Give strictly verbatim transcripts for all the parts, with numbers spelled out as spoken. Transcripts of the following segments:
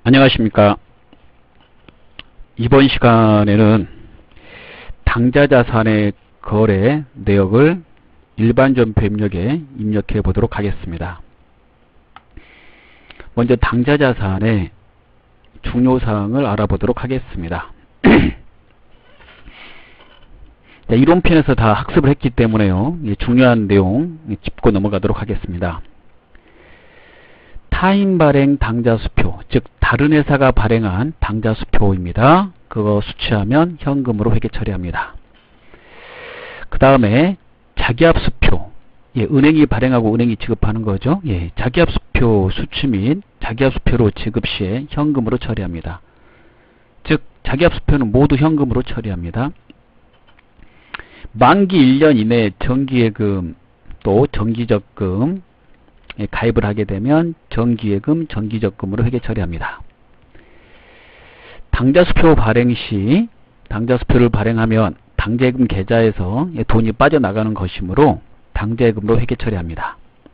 안녕하십니까. 이번 시간에는 당좌자산의 거래 내역을 일반 전표 입력에 입력해 보도록 하겠습니다. 먼저 당좌자산의 중요사항을 알아보도록 하겠습니다. 이론편에서 다 학습을 했기 때문에요. 중요한 내용 짚고 넘어가도록 하겠습니다. 타인 발행 당좌수표, 즉 다른 회사가 발행한 당좌수표입니다. 그거 수취하면 현금으로 회계 처리합니다. 그 다음에 자기합수표, 예, 은행이 발행하고 은행이 지급하는 거죠. 예, 자기합수표 수취 및 자기합수표로 지급 시에 현금으로 처리합니다. 즉 자기합수표는 모두 현금으로 처리합니다. 만기 일 년 이내에 정기예금 또 정기적금 가입을 하게 되면 정기예금, 정기적금으로 회계 처리합니다. 당좌수표 발행 시 당좌수표를 발행하면 당좌예금 계좌에서 돈이 빠져나가는 것이므로 당좌예금으로 회계 처리합니다.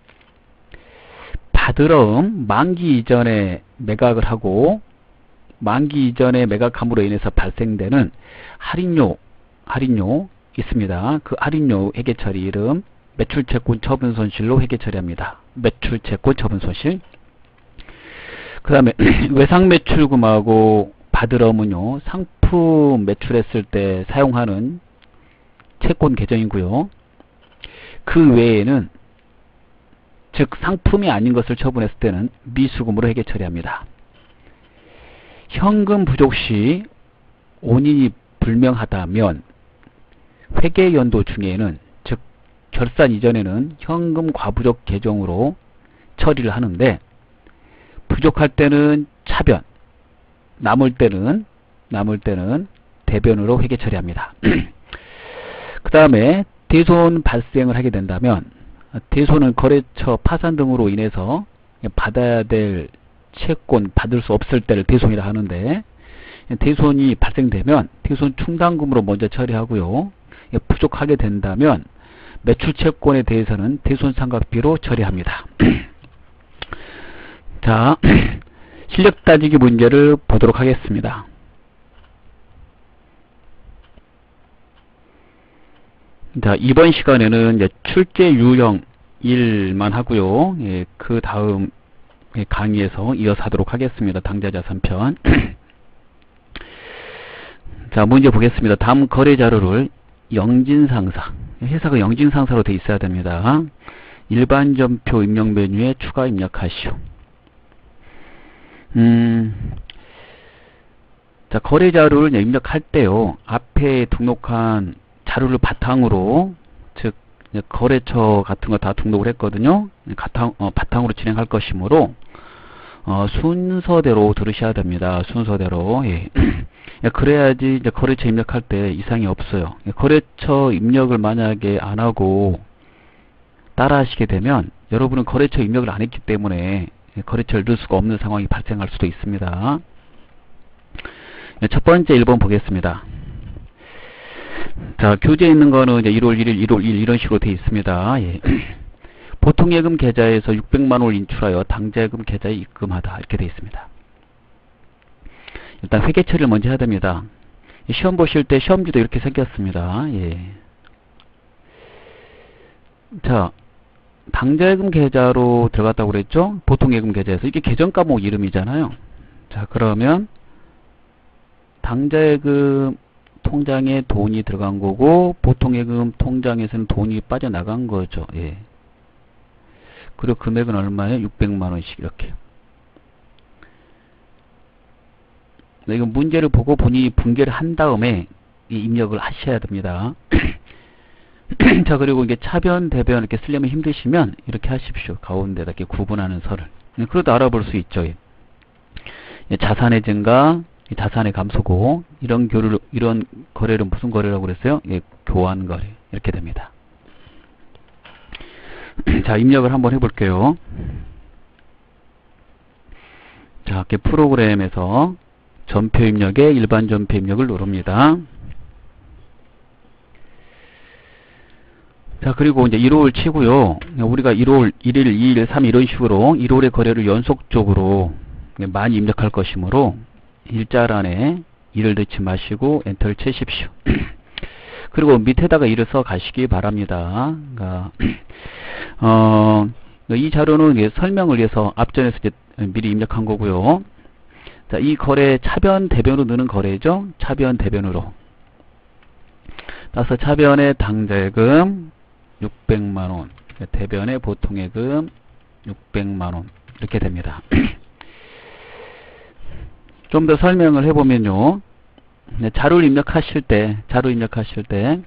받으러음, 만기 이전에 매각을 하고 만기 이전에 매각함으로 인해서 발생되는 할인료, 할인료 있습니다. 그 할인료 회계 처리 이름 매출채권 처분손실로 회계 처리합니다. 매출채권 처분손실. 그 다음에 외상매출금하고 받으러음은요, 상품 매출했을 때 사용하는 채권 계정이고요. 그 외에는 즉 상품이 아닌 것을 처분했을 때는 미수금으로 회계 처리합니다. 현금 부족 시 원인이 불명하다면 회계 연도 중에는 즉 결산 이전에는 현금 과부족 계정으로 처리를 하는데 부족할 때는 차변, 남을 때는 남을 때는 대변으로 회계 처리합니다. 그 다음에 대손 발생을 하게 된다면 대손은 거래처 파산 등으로 인해서 받아야 될 채권 받을 수 없을 때를 대손이라 하는데 대손이 발생되면 대손 충당금으로 먼저 처리하고요. 부족하게 된다면 매출채권에 대해서는 대손상각비로 처리합니다. 자, 실력 따지기 문제를 보도록 하겠습니다. 자, 이번 시간에는 이제 출제 유형 일만 하고요. 예, 그 다음 강의에서 이어서 하도록 하겠습니다. 당좌자산 편. 자, 문제 보겠습니다. 다음 거래 자료를 영진상사, 회사가 영진상사로 되어 있어야 됩니다. 일반 전표 입력 메뉴에 추가 입력하시오. 음, 자, 거래 자료를 입력할 때요, 앞에 등록한 자료를 바탕으로, 즉 거래처 같은 거 다 등록을 했거든요. 바탕, 어, 바탕으로 진행할 것이므로 어, 순서대로 들으셔야 됩니다. 순서대로. 예. 그래야지 이제 거래처 입력할 때 이상이 없어요. 거래처 입력을 만약에 안 하고 따라 하시게 되면 여러분은 거래처 입력을 안 했기 때문에 거래처를 넣을 수가 없는 상황이 발생할 수도 있습니다. 첫 번째 일 번 보겠습니다. 자, 교재에 있는 거는 이제 일월 일일, 일월 일일 이런 식으로 되어 있습니다. 예. 보통예금 계좌에서 육백만 원을 인출하여 당좌예금 계좌에 입금하다 이렇게 되어 있습니다. 일단 회계 처리를 먼저 해야 됩니다. 시험 보실 때 시험지도 이렇게 생겼습니다. 예. 자, 당좌예금 계좌로 들어갔다고 그랬죠? 보통예금 계좌에서. 이게 계정 과목 이름이잖아요. 자, 그러면 당좌예금 통장에 돈이 들어간 거고 보통예금 통장에서는 돈이 빠져나간 거죠. 예. 그리고 금액은 얼마예요? 육백만 원씩 이렇게. 네, 이거 문제를 보고 본인이 분개를 한 다음에 이 입력을 하셔야 됩니다. 자, 그리고 이게 차변, 대변 이렇게 쓰려면 힘드시면 이렇게 하십시오. 가운데다 이렇게 구분하는 설을. 네, 그래도 알아볼 수 있죠. 예. 예, 자산의 증가, 자산의 감소고 이런 교류, 이런 거래를 무슨 거래라고 그랬어요? 예, 교환 거래 이렇게 됩니다. 자, 입력을 한번 해볼게요. 자, 이렇게 프로그램에서 전표 입력에 일반 전표 입력을 누릅니다. 자, 그리고 이제 일월 치고요. 우리가 일월 일 일, 이 일, 삼 일 이런 식으로 일월의 거래를 연속적으로 많이 입력할 것이므로 일자란에 이를 넣지 마시고 엔터를 치십시오. 그리고 밑에다가 이를 써 가시기 바랍니다. 그러니까 어, 이 자료는 설명을 위해서 앞전에서 이제 미리 입력한 거고요. 자, 이 거래 차변 대변으로 넣는 거래죠. 차변 대변으로. 따라서 차변의 당대금 육백만 원, 대변의 보통예금 육백만 원 이렇게 됩니다. 좀 더 설명을 해보면요. 자료를 입력하실 때, 자료 입력하실 때,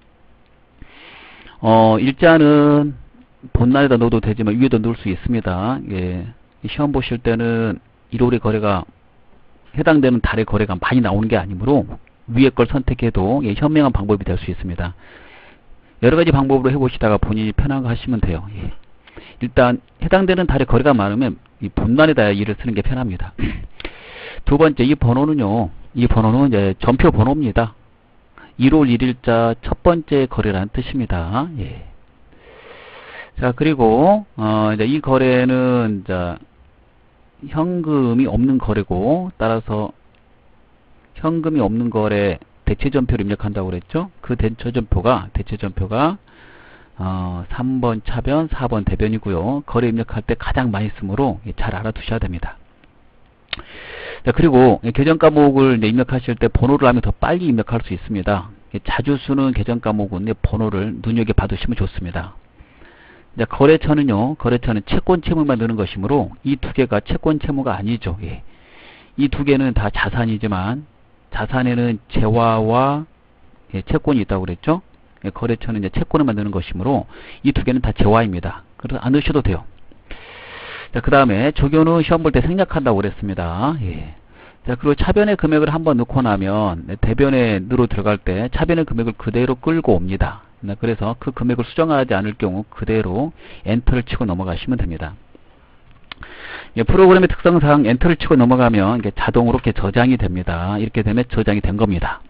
어, 일자는 본란에다 넣어도 되지만 위에도 넣을 수 있습니다. 예. 시험 보실 때는 일월의 거래가 해당되는 달의 거래가 많이 나오는 게 아니므로 위에 걸 선택해도 예, 현명한 방법이 될 수 있습니다. 여러 가지 방법으로 해보시다가 본인이 편한 거 하시면 돼요. 예. 일단 해당되는 달의 거래가 많으면 이 본란에다 일을 쓰는 게 편합니다. 두 번째, 이 번호는요. 이 번호는 이제 전표 번호입니다. 일월 일일자 첫 번째 거래라는 뜻입니다. 예. 자, 그리고 어, 이제 이 거래는 이제 현금이 없는 거래고, 따라서 현금이 없는 거래 대체전표를 입력한다고 그랬죠. 그 대체전표가 대체전표가 어, 삼 번 차변, 사 번 대변이고요. 거래 입력할 때 가장 많이 쓰므로 잘 알아두셔야 됩니다. 자, 그리고 계정 과목을 입력하실 때 번호를 하면 더 빨리 입력할 수 있습니다. 자주 쓰는 계정 과목은 번호를 눈여겨 봐두시면 좋습니다. 자, 거래처는요, 거래처는 채권 채무만 넣는 것이므로 이 두 개가 채권 채무가 아니죠. 예. 이 두 개는 다 자산이지만 자산에는 재화와 예, 채권이 있다고 그랬죠. 예, 거래처는 이제 채권을 넣는 것이므로 이 두 개는 다 재화입니다. 그래서 안 넣으셔도 돼요. 자, 그 다음에 조교는 시험 볼 때 생략한다고 그랬습니다. 예. 자, 그리고 차변의 금액을 한번 넣고 나면 대변에 넣으러 들어갈 때 차변의 금액을 그대로 끌고 옵니다. 그래서 그 금액을 수정하지 않을 경우 그대로 엔터를 치고 넘어가시면 됩니다. 예, 프로그램의 특성상 엔터를 치고 넘어가면 이게 자동으로 이렇게 저장이 됩니다. 이렇게 되면 저장이 된 겁니다.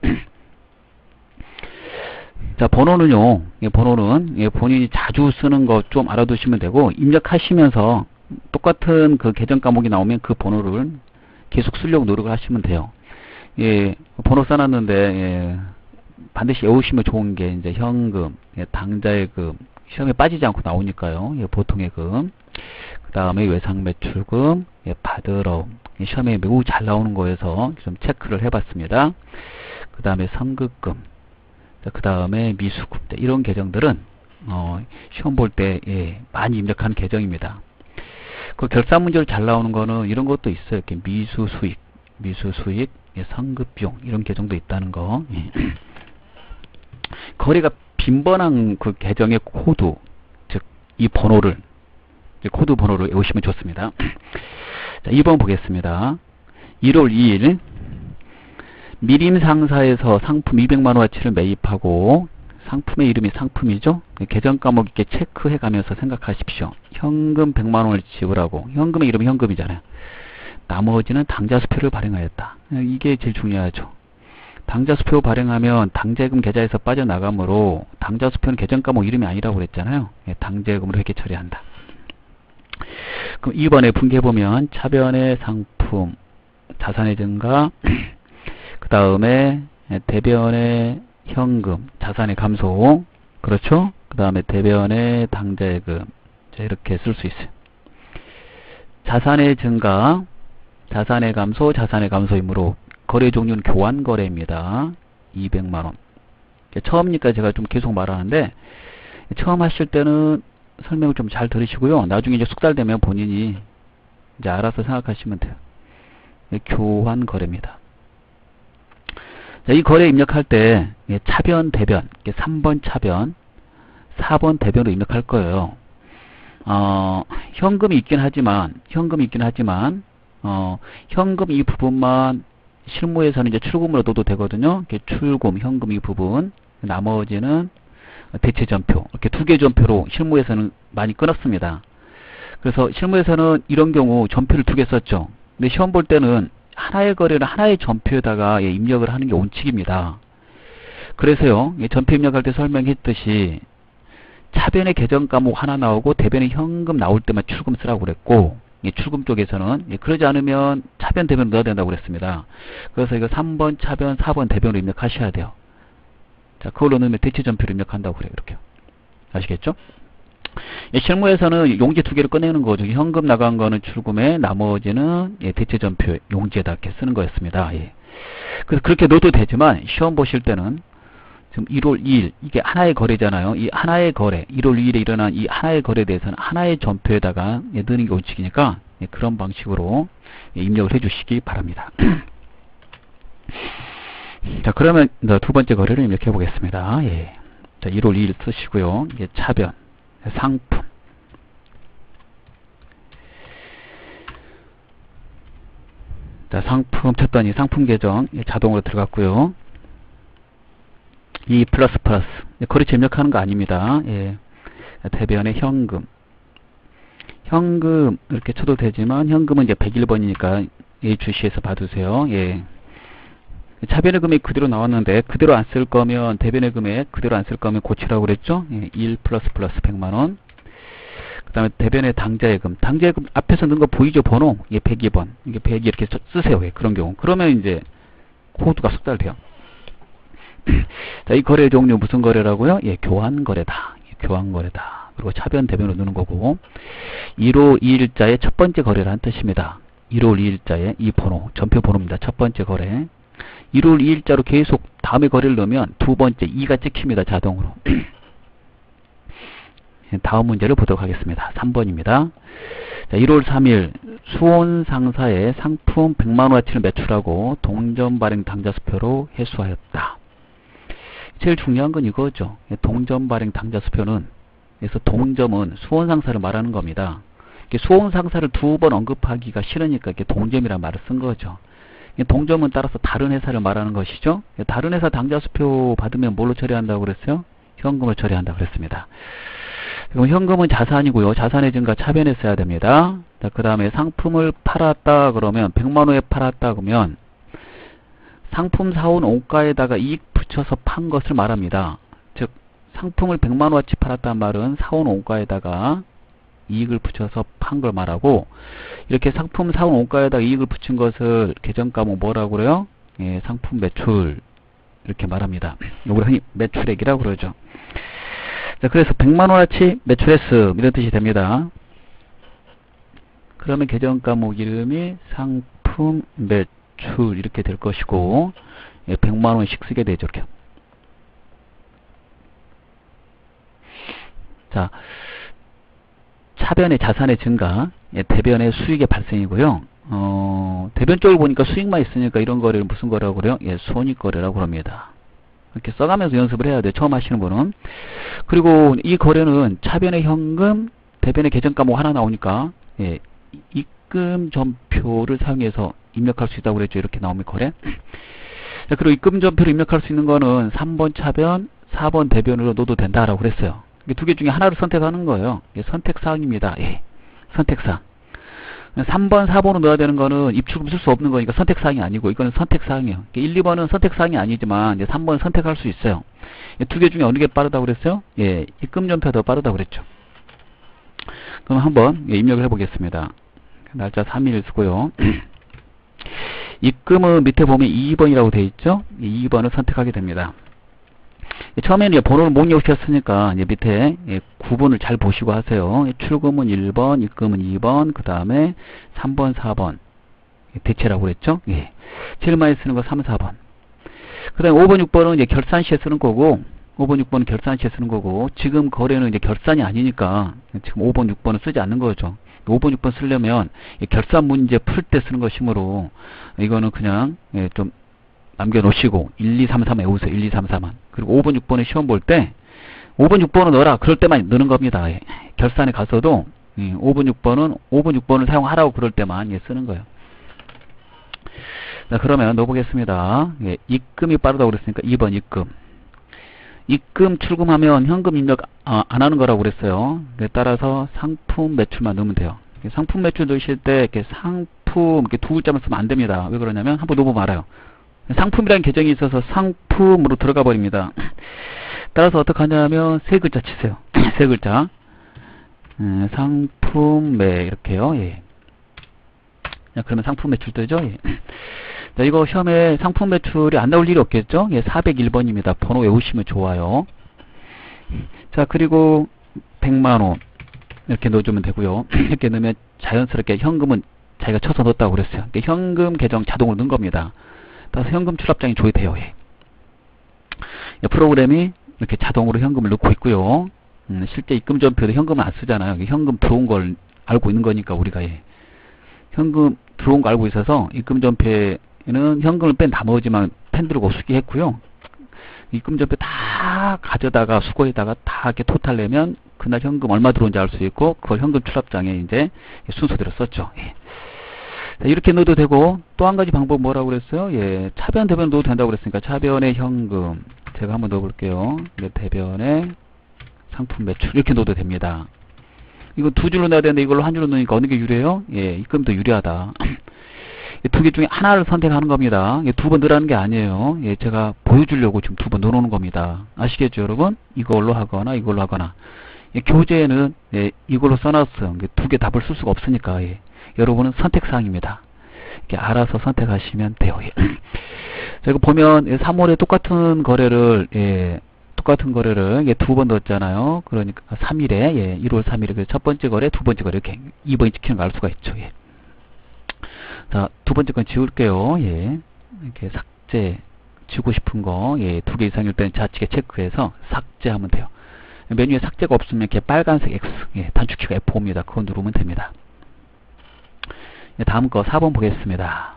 자, 번호는요, 예, 번호는 예, 본인이 자주 쓰는 거 좀 알아두시면 되고, 입력하시면서 똑같은 그 계정 과목이 나오면 그 번호를 계속 쓰려고 노력을 하시면 돼요. 예, 번호 써놨는데, 예, 반드시 외우시면 좋은 게 이제 현금, 예, 당자예금, 시험에 빠지지 않고 나오니까요. 예, 보통예금, 그 다음에 외상매출금, 예, 받으러 예, 시험에 매우 잘 나오는 거에서 좀 체크를 해봤습니다. 그 다음에 선급금, 그 다음에 미수금, 이런 계정들은 어, 시험 볼 때 예, 많이 입력한 계정입니다. 그 결산 문제로 잘 나오는 거는 이런 것도 있어요. 이렇게 미수 수익, 미수 수익, 예, 선급비용 이런 계정도 있다는 거. 예. 거래가 빈번한 그 계정의 코드, 즉 이 번호를 코드 번호를 외우시면 좋습니다. 자, 이 번 보겠습니다. 일월 이일 미림 상사에서 상품 이백만 원어치를 매입하고, 상품의 이름이 상품이죠. 계정 과목 있게 체크해 가면서 생각하십시오. 현금 백만 원을 지불하고, 현금의 이름이 현금이잖아요. 나머지는 당자수표를 발행하였다. 이게 제일 중요하죠. 당자수표 발행하면 당자예금 계좌에서 빠져나가므로 당자수표는 계정 과목 이름이 아니라고 그랬잖아요. 당자예금으로 회계 처리한다. 그럼 이 번에 분개해보면 차변의 상품, 자산의 증가, 그 다음에 대변의 현금, 자산의 감소, 그렇죠? 그 다음에 대변의 당자예금, 자, 이렇게 쓸 수 있어요. 자산의 증가, 자산의 감소, 자산의 감소이므로 거래 종류는 교환 거래입니다. 이백만 원. 처음이니까 제가 좀 계속 말하는데, 처음 하실 때는 설명을 좀 잘 들으시고요. 나중에 이제 숙달되면 본인이 이제 알아서 생각하시면 돼요. 교환 거래입니다. 자, 이 거래 입력할 때 차변, 대변, 삼 번 차변, 사 번 대변으로 입력할 거예요. 어, 현금이 있긴 하지만, 현금이 있긴 하지만, 어, 현금 이 부분만 실무에서는 이제 출금으로 넣어도 되거든요. 이렇게 출금, 현금 이 부분, 나머지는 대체 전표, 이렇게 두 개 전표로 실무에서는 많이 끊었습니다. 그래서 실무에서는 이런 경우 전표를 두 개 썼죠. 근데 시험 볼 때는 하나의 거래를 하나의 전표에다가 예, 입력을 하는 게 원칙입니다. 그래서요, 예, 전표 입력할 때 설명했듯이 차변의 계정 과목 하나 나오고 대변의 현금 나올 때만 출금 쓰라고 그랬고, 예, 출금 쪽에서는. 예, 그러지 않으면 차변, 대변을 넣어야 된다고 그랬습니다. 그래서 이거 삼 번 차변, 사 번 대변으로 입력하셔야 돼요. 자, 그걸로 넣으면 대체 전표를 입력한다고 그래요. 이렇게. 아시겠죠? 예, 실무에서는 용지 두 개를 꺼내는 거죠. 현금 나간 거는 출금에, 나머지는 예, 대체 전표 용지에다 이렇게 쓰는 거였습니다. 예. 그래서 그렇게 넣어도 되지만 시험 보실 때는 지금 일월 이일 이게 하나의 거래잖아요. 이 하나의 거래, 일월 이일에 일어난 이 하나의 거래에 대해서는 하나의 전표에다가 예, 넣는 게 원칙이니까 예, 그런 방식으로 예, 입력을 해주시기 바랍니다. 자, 그러면 두 번째 거래를 입력해 보겠습니다. 예. 자, 일월 이일 쓰시고요. 이게 차변, 상품. 자, 상품 쳤더니 상품 계정 예, 자동으로 들어갔고요. 이 플러스 플러스 거래처 입력하는 거 아닙니다. 예. 대변에 현금 현금 이렇게 쳐도 되지만 현금은 이제 백일 번이니까 예, 주시해서 봐두세요. 예. 차변의 금액 그대로 나왔는데 그대로 안 쓸 거면 대변의 금액 그대로 안 쓸 거면 고치라고 그랬죠. 예. 일 플러스 플러스 백만 원. 그 다음에 대변의 당좌예금 당좌예금 앞에서 넣은 거 보이죠? 번호 예, 백이 번 이게 백이 이렇게 쓰세요. 예. 그런 경우 그러면 이제 코드가 숙달돼요. 자, 이 거래 종류 무슨 거래라고요? 예, 교환 거래다. 예, 교환 거래다. 그리고 차변 대변으로 넣는 거고 일월 이일자의 첫 번째 거래라는 뜻입니다. 일월 이일자의 이 번호, 전표 번호입니다. 첫 번째 거래. 일월 이일자로 계속 다음에 거래를 넣으면 두 번째 이가 찍힙니다. 자동으로. 다음 문제를 보도록 하겠습니다. 삼 번입니다. 자, 일월 삼일 수온 상사의 상품 백만 원어치를 매출하고 동전 발행 당좌 수표로 회수하였다. 제일 중요한 건 이거죠. 동전 발행 당좌 수표는 그래서 동점은 수온 상사를 말하는 겁니다. 수온 상사를 두 번 언급하기가 싫으니까 이렇게 동점이라는 말을 쓴 거죠. 동점은 따라서 다른 회사를 말하는 것이죠. 다른 회사 당좌 수표 받으면 뭘로 처리한다고 그랬어요? 현금을 처리한다고 그랬습니다. 그럼 현금은 자산이고요. 자산의 증가 차변에 써야 됩니다. 그 다음에 상품을 팔았다 그러면 백만 원에 팔았다 그러면 상품 사온 원가에다가 이익 붙여서 판 것을 말합니다. 즉 상품을 백만 원어치 팔았단 말은 사온 원가에다가 이익을 붙여서 판 걸 말하고 이렇게 상품 사온 원가에다가 이익을 붙인 것을 계정과목 뭐라고 그래요? 예, 상품 매출 이렇게 말합니다. 이걸 흔히 매출액이라고 그러죠. 자, 그래서 백만 원어치 매출했음 이런 뜻이 됩니다. 그러면 계정과목 이름이 상품 매출 이렇게 될 것이고 예, 백만 원씩 쓰게 되죠. 이렇게. 자, 차변의 자산의 증가, 예, 대변의 수익의 발생이고요. 어, 대변 쪽을 보니까 수익만 있으니까 이런 거래를 무슨 거라고 그래요? 예, 손익거래라고 합니다. 이렇게 써가면서 연습을 해야 돼요. 처음 하시는 분은. 그리고 이 거래는 차변의 현금, 대변의 계정과목 하나 나오니까 예, 입금 전표를 사용해서 입력할 수 있다고 그랬죠. 이렇게 나오면 거래. 자, 그리고 입금 전표를 입력할 수 있는 거는 삼 번 차변, 사 번 대변으로 넣어도 된다라고 그랬어요. 두 개 중에 하나를 선택하는 거예요. 예, 선택사항입니다. 예, 선택사항. 삼 번, 사 번으로 넣어야 되는 거는 입출금 쓸 수 없는 거니까 선택사항이 아니고 이거는 선택사항이에요. 일, 이 번은 선택사항이 아니지만 이제 삼 번 선택할 수 있어요. 두 개 중에 어느 게 빠르다고 그랬어요? 예, 입금 전표가 더 빠르다고 그랬죠. 그럼 한번 예, 입력을 해보겠습니다. 날짜 삼 일 쓰고요. 입금은 밑에 보면 이 번이라고 되어 있죠? 이 번을 선택하게 됩니다. 처음에는 이제 번호를 못 외우셨으니까 이제 밑에 예, 구분을 잘 보시고 하세요. 출금은 일 번, 입금은 이 번, 그 다음에 삼 번, 사 번 대체라고 그랬죠? 예. 제일 많이 쓰는 거 삼, 사 번. 그 다음에 오 번, 육 번은 이제 결산 시에 쓰는 거고, 오 번, 육 번은 결산 시에 쓰는 거고, 지금 거래는 이제 결산이 아니니까 지금 오 번, 육 번은 쓰지 않는 거죠. 오 번, 육 번 쓰려면 결산 문제 풀 때 쓰는 것이므로 이거는 그냥 예, 좀 남겨놓으시고 일, 이, 삼, 삼 외우세요. 일, 이, 삼, 사만. 그리고 오 번, 육 번에 시험 볼 때 오 번, 육 번은 넣어라. 그럴 때만 넣는 겁니다. 예. 결산에 가서도 예, 오 번, 육 번은 오 번, 육 번을 사용하라고 그럴 때만 예, 쓰는 거예요. 자, 그러면 넣어보겠습니다. 예, 입금이 빠르다고 그랬으니까 이 번 입금. 입금 출금하면 현금 입력 아, 안 하는 거라고 그랬어요. 따라서 상품 매출만 넣으면 돼요. 상품 매출 넣으실 때 이렇게 상품 이렇게 두 글자만 쓰면 안 됩니다. 왜 그러냐면 한번 넣어보면 알아요. 상품이라는 계정이 있어서 상품으로 들어가 버립니다. 따라서 어떻게 하냐면 세 글자 치세요. 세 글자. 음, 상품 매 이렇게요. 예. 그러면 상품 매출 뜨죠. 예. 자, 이거 시험에 상품 매출이 안 나올 일이 없겠죠. 예, 사백일 번입니다. 번호 외우시면 좋아요. 자, 그리고 백만 원 이렇게 넣어주면 되고요. 이렇게 넣으면 자연스럽게 현금은 자기가 쳐서 넣었다고 그랬어요. 현금 계정 자동으로 넣은 겁니다. 따라서 현금 출납장이 조회돼요. 예. 프로그램이 이렇게 자동으로 현금을 넣고 있고요. 음, 실제 입금 전표도 현금을 안 쓰잖아요. 현금 들어온 걸 알고 있는 거니까 우리가. 예. 현금 들어온 거 알고 있어서 입금 전표에는 현금을 뺀 나머지만 펜 들고 수기했고요. 입금 전표 다 가져다가 수거에다가 다 이렇게 토탈 내면 그날 현금 얼마 들어온지 알 수 있고 그걸 현금 출납장에 이제 순서대로 썼죠. 예. 자, 이렇게 넣어도 되고 또 한 가지 방법 뭐라고 그랬어요? 예, 차변 대변 넣어도 된다고 그랬으니까 차변에 현금 제가 한번 넣어 볼게요. 대변에 상품 매출 이렇게 넣어도 됩니다. 이거 두 줄로 넣어야 되는데 이걸로 한 줄로 넣으니까 어느 게 유리해요? 예, 입금 더 유리하다. 두 개 중에 하나를 선택하는 겁니다. 두 번 넣으라는 게 아니에요. 예, 제가 보여주려고 지금 두 번 넣어놓는 겁니다. 아시겠죠, 여러분? 이걸로 하거나 이걸로 하거나. 예, 교재에는 예, 이걸로 써놨어요. 두 개 답을 쓸 수가 없으니까. 예. 여러분은 선택사항입니다. 이렇게 알아서 선택하시면 돼요. 예. 자, 이거 보면 예, 삼월에 똑같은 거래를 예, 똑같은 거래를 예, 두 번 넣었잖아요. 그러니까 삼 일에 예, 일월 삼 일에 첫 번째 거래, 두 번째 거래 이렇게 이 번이 찍히는 걸 알 수가 있죠. 예. 자, 두 번째 건 지울게요. 예. 이렇게 삭제, 지우고 싶은 거, 예, 두 개 이상일 때는 좌측에 체크해서 삭제하면 돼요. 메뉴에 삭제가 없으면 이렇게 빨간색 X, 예, 단축키가 에프 오입니다. 그거 누르면 됩니다. 예, 다음 거 사 번 보겠습니다.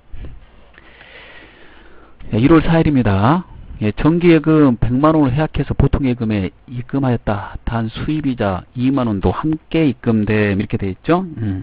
예, 일월 사 일입니다. 예, 정기예금 백만 원을 해약해서 보통예금에 입금하였다. 단 수입이자 이만 원도 함께 입금됨. 이렇게 돼 있죠. 음.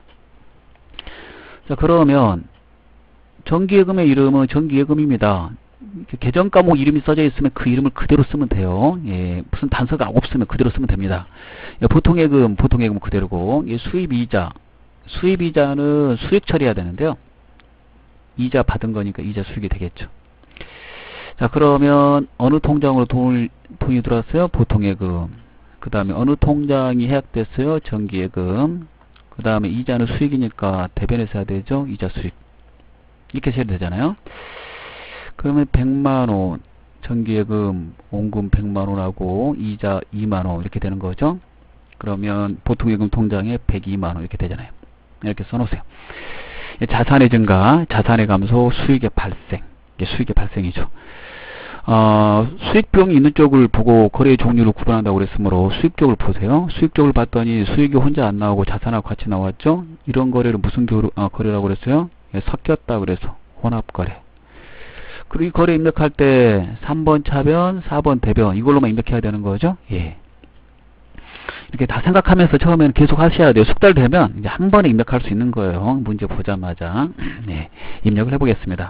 자, 그러면 정기예금의 이름은 정기예금입니다. 계정 과목 이름이 써져 있으면 그 이름을 그대로 쓰면 돼요. 예, 무슨 단서가 없으면 그대로 쓰면 됩니다. 예, 보통예금, 보통예금은 그대로고, 예, 수입이자, 수입이자는 수익 처리해야 되는데요. 이자 받은 거니까 이자 수익이 되겠죠. 자, 그러면 어느 통장으로 돈을, 돈이 들어왔어요? 보통예금. 그 다음에 어느 통장이 해약됐어요? 정기예금. 그 다음에 이자는 수익이니까 대변해서 해야 되죠? 이자 수익. 이렇게 해야 되잖아요. 그러면 백만 원, 정기예금, 원금 백만 원하고 이자 이만 원 이렇게 되는 거죠. 그러면 보통예금 통장에 백이만 원 이렇게 되잖아요. 이렇게 써놓으세요. 자산의 증가, 자산의 감소, 수익의 발생. 이게 수익의 발생이죠. 어, 수익 비용이 있는 쪽을 보고 거래의 종류를 구분한다고 그랬으므로 수익 쪽을 보세요. 수익 쪽을 봤더니 수익이 혼자 안 나오고 자산하고 같이 나왔죠. 이런 거래를 무슨 교, 어, 거래라고 그랬어요? 예, 섞였다 그래서 혼합거래. 그리고 이 거래 입력할 때 삼 번 차변, 사 번 대변 이걸로만 입력해야 되는 거죠. 예. 이렇게 다 생각하면서 처음에는 계속 하셔야 돼요. 숙달되면 이제 한 번에 입력할 수 있는 거예요. 문제 보자마자. 네, 입력을 해보겠습니다.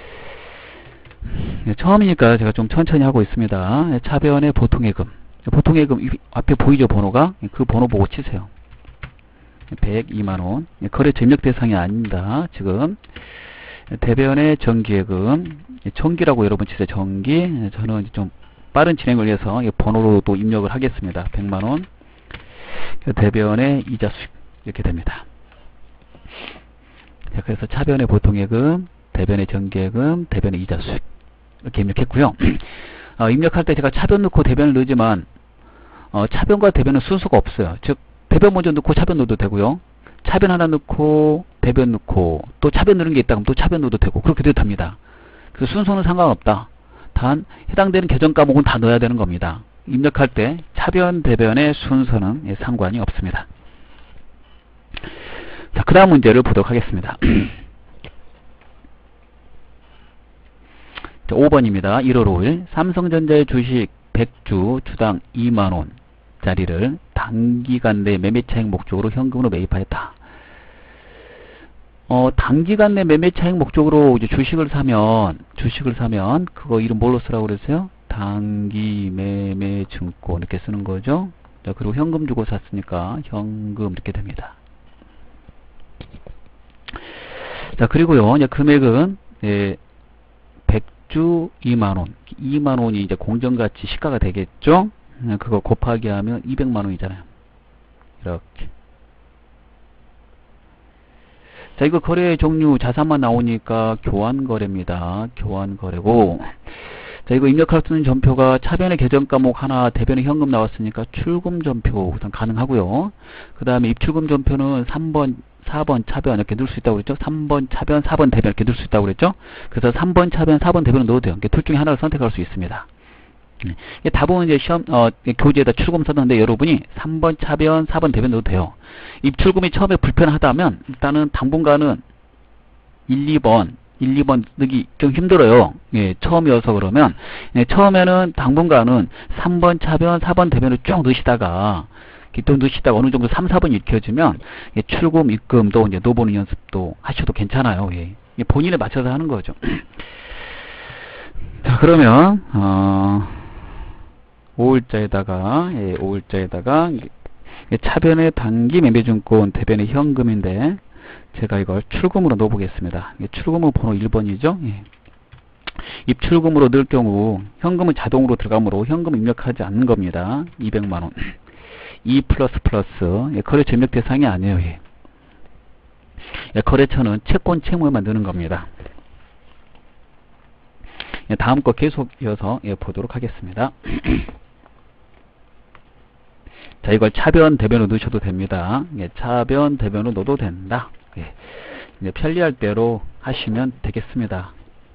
네, 처음이니까 제가 좀 천천히 하고 있습니다. 차변의 보통예금. 보통예금 앞에 보이죠, 번호가? 그 번호 보고 치세요. 백이만 원. 거래처 입력 대상이 아닙니다. 지금. 대변의 정기예금. 정기라고 여러분 치세요. 정기. 저는 좀 빠른 진행을 위해서 번호로 또 입력을 하겠습니다. 백만 원. 대변의 이자 수익. 이렇게 됩니다. 그래서 차변의 보통예금, 대변의 정기예금, 대변의 이자 수익. 이렇게 입력했고요. 어, 입력할 때 제가 차변 넣고 대변을 넣지만 어, 차변과 대변은 순서가 없어요. 즉 대변 먼저 넣고 차변 넣어도 되고요. 차변 하나 넣고 대변 넣고 또 차변 넣는 게 있다 그러면 또 차변 넣어도 되고 그렇게 돼도 됩니다. 그래서 순서는 상관없다. 단 해당되는 계정 과목은 다 넣어야 되는 겁니다. 입력할 때 차변 대변의 순서는 예, 상관이 없습니다. 자, 그 다음 문제를 보도록 하겠습니다. 자, 오 번입니다. 일월 오 일 삼성전자의 주식 백 주 주당 이만 원짜리를 단기간 내 매매 차익 목적으로 현금으로 매입하였다. 어, 단기간 내 매매 차익 목적으로 이제 주식을 사면 주식을 사면 그거 이름 뭘로 쓰라고 그랬어요? 단기 매매 증권 이렇게 쓰는 거죠. 자, 그리고 현금 주고 샀으니까 현금 이렇게 됩니다. 자, 그리고요, 이제 금액은 예, 백 주 이만 원. 이만 원이 이제 공정가치 시가가 되겠죠? 그거 곱하기 하면 이백만 원이잖아요. 이렇게. 자, 이거 거래 종류 자산만 나오니까 교환거래입니다. 교환거래고, 자, 이거 입력할 수 있는 전표가 차변의 계정 과목 하나, 대변의 현금 나왔으니까 출금 전표 우선 가능하고요. 그 다음에 입출금 전표는 삼 번, 사 번 차변 이렇게 넣을 수 있다고 그랬죠. 삼 번 차변, 사 번 대변 이렇게 넣을 수 있다고 그랬죠. 그래서 삼 번 차변, 사 번 대변은 넣어도 돼요. 둘 중에 하나를 선택할 수 있습니다. 예, 답은 이제 시험, 어, 교재에다 출금 썼는데 여러분이 삼 번 차변, 사 번 대변 넣어도 돼요. 입출금이 처음에 불편하다면 일단은 당분간은 일, 이 번, 일, 이 번 넣기 좀 힘들어요. 예, 처음이어서 그러면, 예, 처음에는 당분간은 삼 번 차변, 사 번 대변을 쭉 넣으시다가, 또 넣으시다가 어느 정도 삼, 사 번이 익혀지면, 예, 출금, 입금도 이제 넣어보는 연습도 하셔도 괜찮아요. 예, 예, 본인에 맞춰서 하는 거죠. 자, 그러면, 어, 오일자에다가, 예, 오일자에다가, 예, 차변의 단기 매매증권, 대변의 현금인데, 제가 이걸 출금으로 넣어보겠습니다. 출금은 번호 일 번이죠. 예. 입출금으로 넣을 경우 현금은 자동으로 들어가므로 현금 입력하지 않는 겁니다. 이백만 원. 이 플러스 플러스 예, 거래처 입력 대상이 아니에요. 예. 예, 거래처는 채권 채무에만 넣는 겁니다. 예, 다음 거 계속 이어서 예, 보도록 하겠습니다. 자, 이걸 차변 대변으로 넣으셔도 됩니다. 예, 차변 대변으로 넣어도 된다. 예, 이제 편리할 대로 하시면 되겠습니다.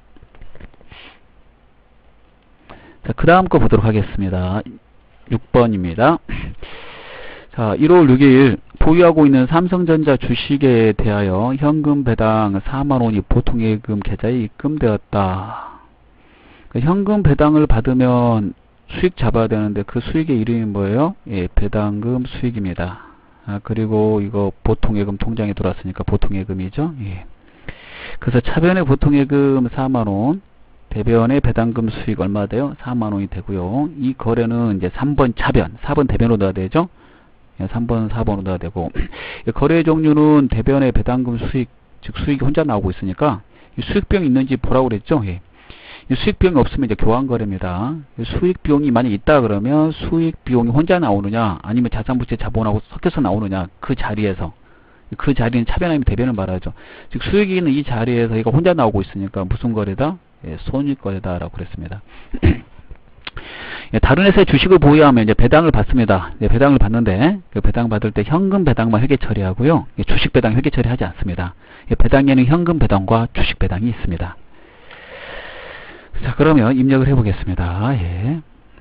자, 그 다음 거 보도록 하겠습니다. 육 번입니다. 자, 일월 육 일 보유하고 있는 삼성전자 주식에 대하여 현금 배당 사만 원이 보통예금 계좌에 입금되었다. 그 현금 배당을 받으면 수익 잡아야 되는데 그 수익의 이름이 뭐예요? 예, 배당금 수익입니다. 아, 그리고 이거 보통예금 통장에 들어왔으니까 보통예금이죠. 예. 그래서 차변의 보통예금 사만 원, 대변의 배당금 수익 얼마 돼요? 사만 원이 되고요. 이 거래는 이제 삼 번 차변, 사 번 대변으로 넣어야 되죠. 예, 삼 번, 사 번으로 넣어야 되고, 거래 종류는 대변의 배당금 수익, 즉 수익이 혼자 나오고 있으니까 수익비용이 있는지 보라고 그랬죠. 예. 수익비용이 없으면 이제 교환거래입니다. 수익비용이 만약 있다 그러면 수익비용이 혼자 나오느냐 아니면 자산부채 자본하고 섞여서 나오느냐 그 자리에서 그 자리는 차변하면 대변을 말하죠. 즉 수익이 있는 이 자리에서 이거 혼자 나오고 있으니까 무슨 거래다? 예, 손익거래다 라고 그랬습니다. 예, 다른 회사의 주식을 보유하면 이제 배당을 받습니다. 예, 배당을 받는데 그 배당 받을 때 현금 배당만 회계 처리하고요. 예, 주식 배당 회계 처리하지 않습니다. 예, 배당에는 현금 배당과 주식 배당이 있습니다. 자, 그러면 입력을 해보겠습니다. 예.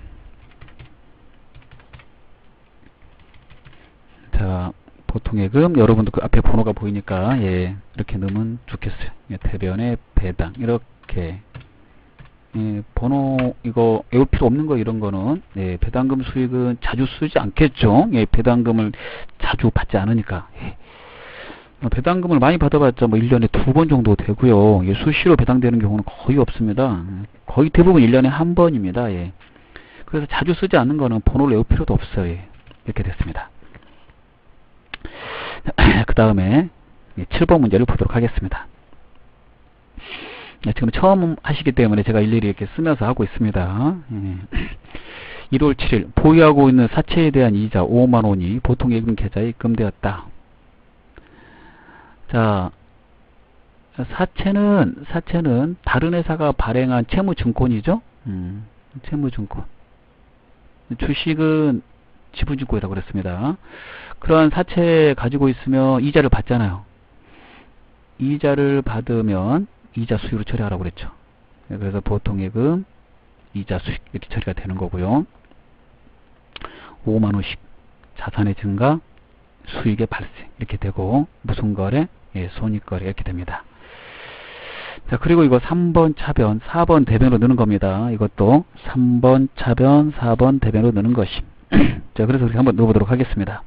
자, 보통예금, 여러분도 그 앞에 번호가 보이니까, 예, 이렇게 넣으면 좋겠어요. 예, 대변의 배당, 이렇게. 예, 번호, 이거, 외울 필요 없는 거, 이런 거는, 예, 배당금 수익은 자주 쓰지 않겠죠. 예, 배당금을 자주 받지 않으니까. 예. 배당금을 많이 받아봤자 뭐 일 년에 두 번 정도 되고요. 예, 수시로 배당되는 경우는 거의 없습니다. 거의 대부분 일 년에 한 번입니다. 예. 그래서 자주 쓰지 않는 거는 번호를 외울 필요도 없어요. 예. 이렇게 됐습니다. 그 다음에 칠 번 문제를 보도록 하겠습니다. 예, 지금 처음 하시기 때문에 제가 일일이 이렇게 쓰면서 하고 있습니다. 예. 일월 칠 일 보유하고 있는 사채에 대한 이자 오만 원이 보통예금 계좌에 입금되었다. 자, 사채는, 사채는 다른 회사가 발행한 채무증권이죠? 음, 채무증권. 주식은 지분증권이라고 그랬습니다. 그러한 사채 가지고 있으면 이자를 받잖아요. 이자를 받으면 이자 수익으로 처리하라고 그랬죠. 그래서 보통예금, 이자 수익 이렇게 처리가 되는 거고요. 오만 원씩 자산의 증가, 수익의 발생 이렇게 되고 무슨 거래? 예, 손익거래 이렇게 됩니다. 자, 그리고 이거 삼 번 차변, 사 번 대변으로 넣는 겁니다. 이것도 삼 번 차변, 사 번 대변으로 넣는 것임. 자, 그래서 우리 한번 넣어보도록 하겠습니다.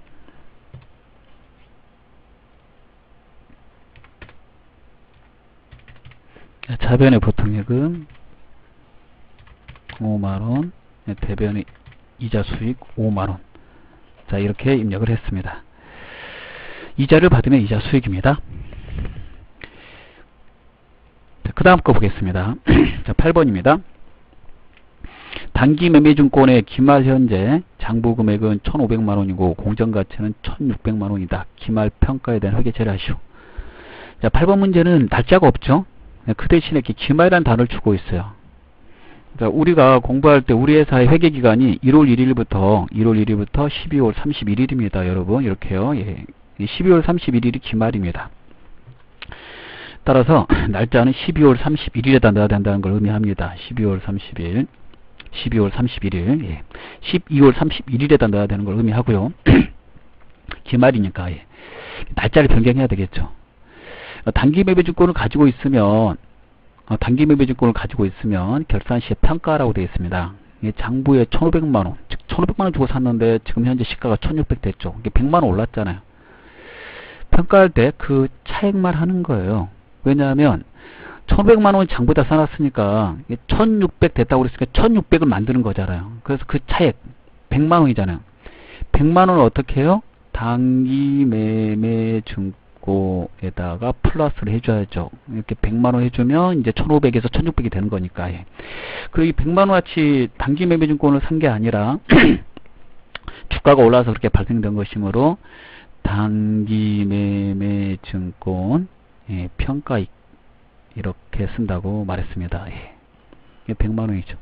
자, 차변의 보통예금 오만 원, 대변의 이자 수익 오만 원. 자, 이렇게 입력을 했습니다. 이자를 받으면 이자 수익입니다. 그 다음 거 보겠습니다. 자, 팔 번입니다. 단기 매매증권의 기말 현재 장부 금액은 천오백만 원이고 공정가치는 천육백만 원이다. 기말 평가에 대한 회계 처리하시오. 자, 팔 번 문제는 날짜가 없죠. 그 대신에 이렇게 기말이라는 단어를 주고 있어요. 그러니까 우리가 공부할 때 우리 회사의 회계기간이 일월 일일부터 일월 일일부터 십이월 삼십일일입니다. 여러분 이렇게요. 예. 십이월 삼십일일이 기말입니다. 따라서 날짜는 십이월 삼십일일에다 넣어야 된다는 걸 의미합니다. 십이월 삼십일, 십이월 삼십일일, 예. 십이월 삼십일일에다 넣어야 되는 걸 의미하고요. 기말이니까 예. 날짜를 변경해야 되겠죠. 단기 매매증권을 가지고 있으면 어, 단기 매매증권을 가지고 있으면 결산시에 평가라고 되어 있습니다. 장부에 천오백만 원, 즉 천오백만 원 주고 샀는데 지금 현재 시가가 천육백 됐죠. 이게 백만 원 올랐잖아요. 평가할 때 그 차액만 하는 거예요. 왜냐하면 천오백만 원 장부에다 사놨으니까 천육백 됐다고 그랬으니까 천육백을 만드는 거잖아요. 그래서 그 차액 백만 원이잖아요. 백만 원을 어떻게 해요? 단기 매매 증권에다가 플러스를 해줘야죠. 이렇게 백만 원 해주면 이제 천오백에서 천육백이 되는 거니까. 예. 그리고 이 백만 원어치 단기 매매 증권을 산 게 아니라 주가가 올라서 그렇게 발생된 것이므로 단기 매매 증권 예, 평가익 이렇게 쓴다고 말했습니다. 예. 이게 백만 원이죠.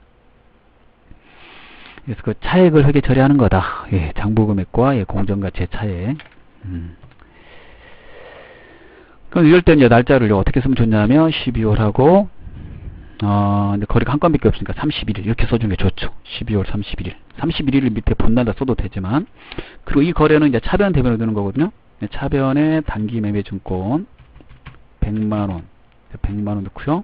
그래서 그 차액을 회계 처리하는 거다. 예, 장부금액과 예, 공정가치의 차액. 음. 그럼 이럴 때 이제 날짜를 어떻게 쓰면 좋냐면 십이월하고 어, 근데 거리가 한 건밖에 없으니까 삼십일일 이렇게 써주는 게 좋죠. 십이월 삼십일일. 삼십일일을 밑에 본단다 써도 되지만 그리고 이 거래는 이제 차변 대변으로 되는 거거든요. 차변에 단기 매매 증권 백만 원, 백만 원 넣고요.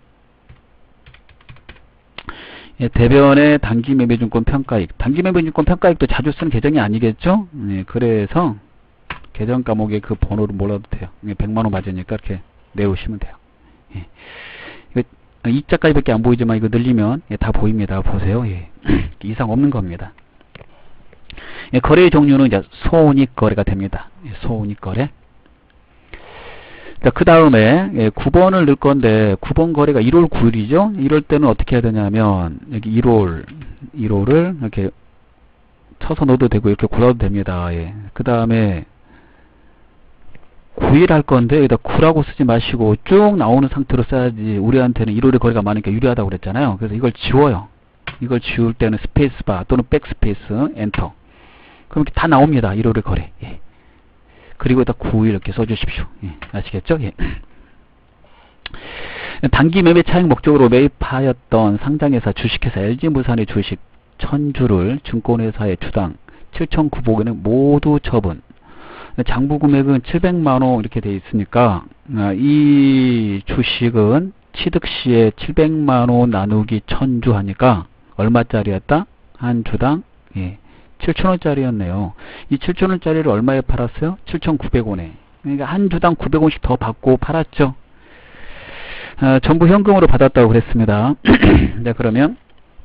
예, 대변의 단기 매매증권 평가익. 단기 매매증권 평가익도 자주 쓰는 계정이 아니겠죠? 예, 그래서 계정 과목에 그 번호를 몰라도 돼요. 예, 백만 원 맞으니까 이렇게 내오시면 돼요. 예. 이거 이자까지밖에 안 보이지만 이거 늘리면 예, 다 보입니다. 보세요. 예. 이상 없는 겁니다. 예, 거래의 종류는 이제 소운익 거래가 됩니다. 예, 소운익 거래. 그 다음에 예, 구 번을 넣을 건데 구 번 거래가 일월 구일이죠. 이럴 때는 어떻게 해야 되냐면 여기 일월 일월을 이렇게 쳐서 넣어도 되고 이렇게 골라도 됩니다. 예. 그 다음에 구일 할 건데 여기다 구라고 쓰지 마시고 쭉 나오는 상태로 써야지. 우리한테는 일월에 거래가 많으니까 유리하다고 그랬잖아요. 그래서 이걸 지워요. 이걸 지울 때는 스페이스바 또는 백스페이스 엔터. 그럼 이렇게 다 나옵니다. 일월에 거래. 예. 그리고 여기다 구일 이렇게 써주십시오. 예, 아시겠죠? 예. 단기 매매 차익 목적으로 매입하였던 상장회사 주식회사 엘지물산의 주식 천주를 증권회사의 주당 칠천구백 원에 모두 처분. 장부 금액은 칠백만 원 이렇게 되어 있으니까 이 주식은 취득 시에 칠백만 원 나누기 천주 하니까 얼마짜리였다? 한 주당 예. 칠천 원짜리였네요. 이 칠천 원짜리를 얼마에 팔았어요? 칠천구백 원에. 그러니까 한 주당 구백 원씩 더 받고 팔았죠. 어, 전부 현금으로 받았다고 그랬습니다. 네, 그러면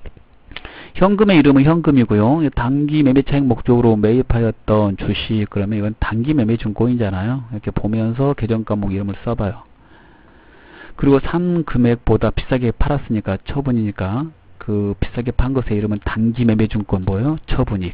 현금의 이름은 현금이고요. 단기 매매 차익 목적으로 매입하였던 주식, 그러면 이건 단기 매매 증권이잖아요. 이렇게 보면서 계정 과목 이름을 써봐요. 그리고 산 금액보다 비싸게 팔았으니까 처분이니까 그 비싸게 판 것의 이름은 단기 매매 증권 뭐예요? 처분익.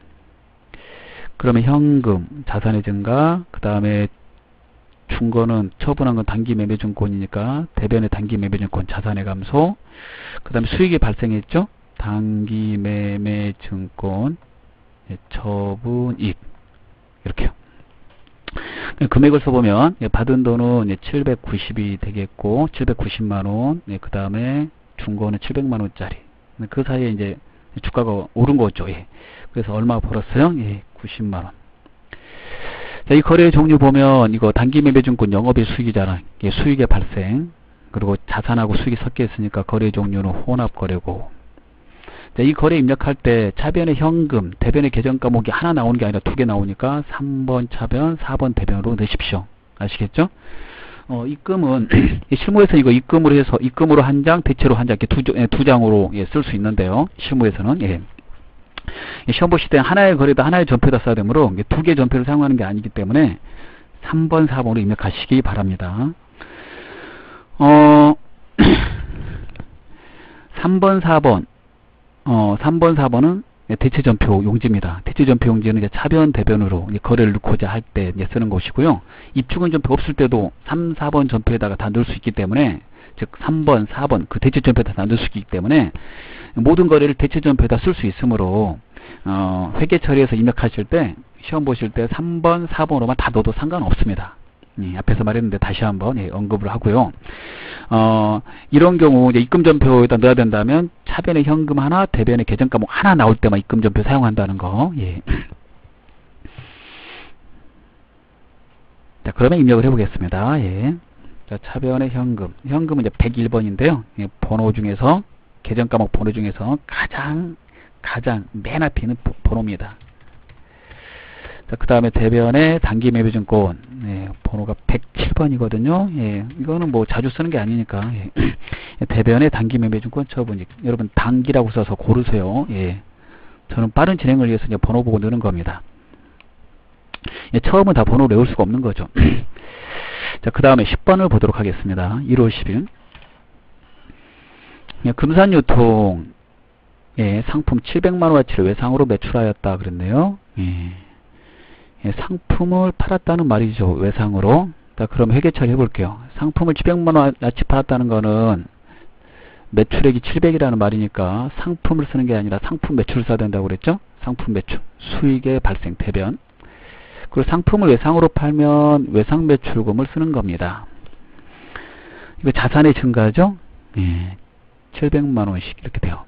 그러면 현금, 자산의 증가, 그 다음에 준 거는 처분한 건 단기 매매 증권이니까 대변의 단기 매매 증권 자산의 감소, 그 다음에 수익이 발생했죠? 단기 매매 증권 처분익 이렇게요. 금액을 써보면 받은 돈은 칠백구십이 되겠고 칠백구십만 원, 그 다음에 준 거는 칠백만 원짜리. 그 사이에 이제 주가가 오른 거죠. 예. 그래서 얼마 벌었어요? 예, 구십만 원. 자, 이 거래 종류 보면 이거 단기 매매 증권 영업일 수익이잖아. 예, 수익의 발생. 그리고 자산하고 수익이 섞여 있으니까 거래 종류는 혼합 거래고. 자, 이 거래 입력할 때 차변의 현금, 대변의 계정 과목이 하나 나오는 게 아니라 두 개 나오니까 삼 번 차변, 사 번 대변으로 넣으십시오. 아시겠죠? 어, 입금은 실무에서 이거 입금으로 해서 입금으로 한 장, 대체로 한 장, 이렇게 두, 예, 두 장으로 예, 쓸 수 있는데요. 실무에서는 예. 시험 보실 때 하나의 거래다 하나의 전표다 써야 되므로 두 개의 전표를 사용하는 게 아니기 때문에 삼 번, 사 번으로 입력하시기 바랍니다. 어, 삼 번, 사 번, 어, 삼 번, 사 번은 대체전표 용지입니다. 대체전표 용지는 이제 차변, 대변으로 이제 거래를 넣고자 할 때 이제 쓰는 것이고요. 입출금 전표 없을 때도 삼, 사 번 전표에다가 다 넣을 수 있기 때문에, 즉 삼 번, 사 번 그 대체전표에다 다 넣을 수 있기 때문에 모든 거래를 대체전표에다 쓸 수 있으므로 어, 회계 처리해서 입력하실 때 시험 보실 때 삼 번, 사 번으로만 다 넣어도 상관없습니다. 예, 앞에서 말했는데 다시 한번 예, 언급을 하고요. 어, 이런 경우 이제 입금전표에다 넣어야 된다면 차변에 현금 하나, 대변에 계정 과목 하나 나올 때만 입금전표 사용한다는 거. 예. 자, 그러면 입력을 해보겠습니다. 예. 자, 차변에 현금. 현금은 이제 백일 번인데요. 예, 번호 중에서 계정 과목 번호 중에서 가장 가장 맨 앞에 있는 번호입니다. 자, 그 다음에 대변에 단기 매매증권, 예, 번호가 백칠 번이거든요. 예, 이거는 뭐 자주 쓰는 게 아니니까. 예. 대변에 단기 매매증권 처분. 여러분, 단기라고 써서 고르세요. 예. 저는 빠른 진행을 위해서 이제 번호 보고 넣는 겁니다. 예, 처음은 다 번호를 외울 수가 없는 거죠. 자, 그 다음에 십 번을 보도록 하겠습니다. 일월 십일. 예, 금산유통, 예, 상품 칠백만 원어치를 외상으로 매출하였다 그랬네요. 예. 예, 상품을 팔았다는 말이죠. 외상으로. 자, 그럼 회계처리 해볼게요. 상품을 칠백만 원어치 팔았다는 거는 매출액이 칠백이라는 말이니까 상품을 쓰는 게 아니라 상품 매출을 써야 된다고 그랬죠. 상품 매출, 수익의 발생, 대변. 그리고 상품을 외상으로 팔면 외상 매출금을 쓰는 겁니다. 이거 자산의 증가죠. 예, 칠백만 원씩 이렇게 돼요.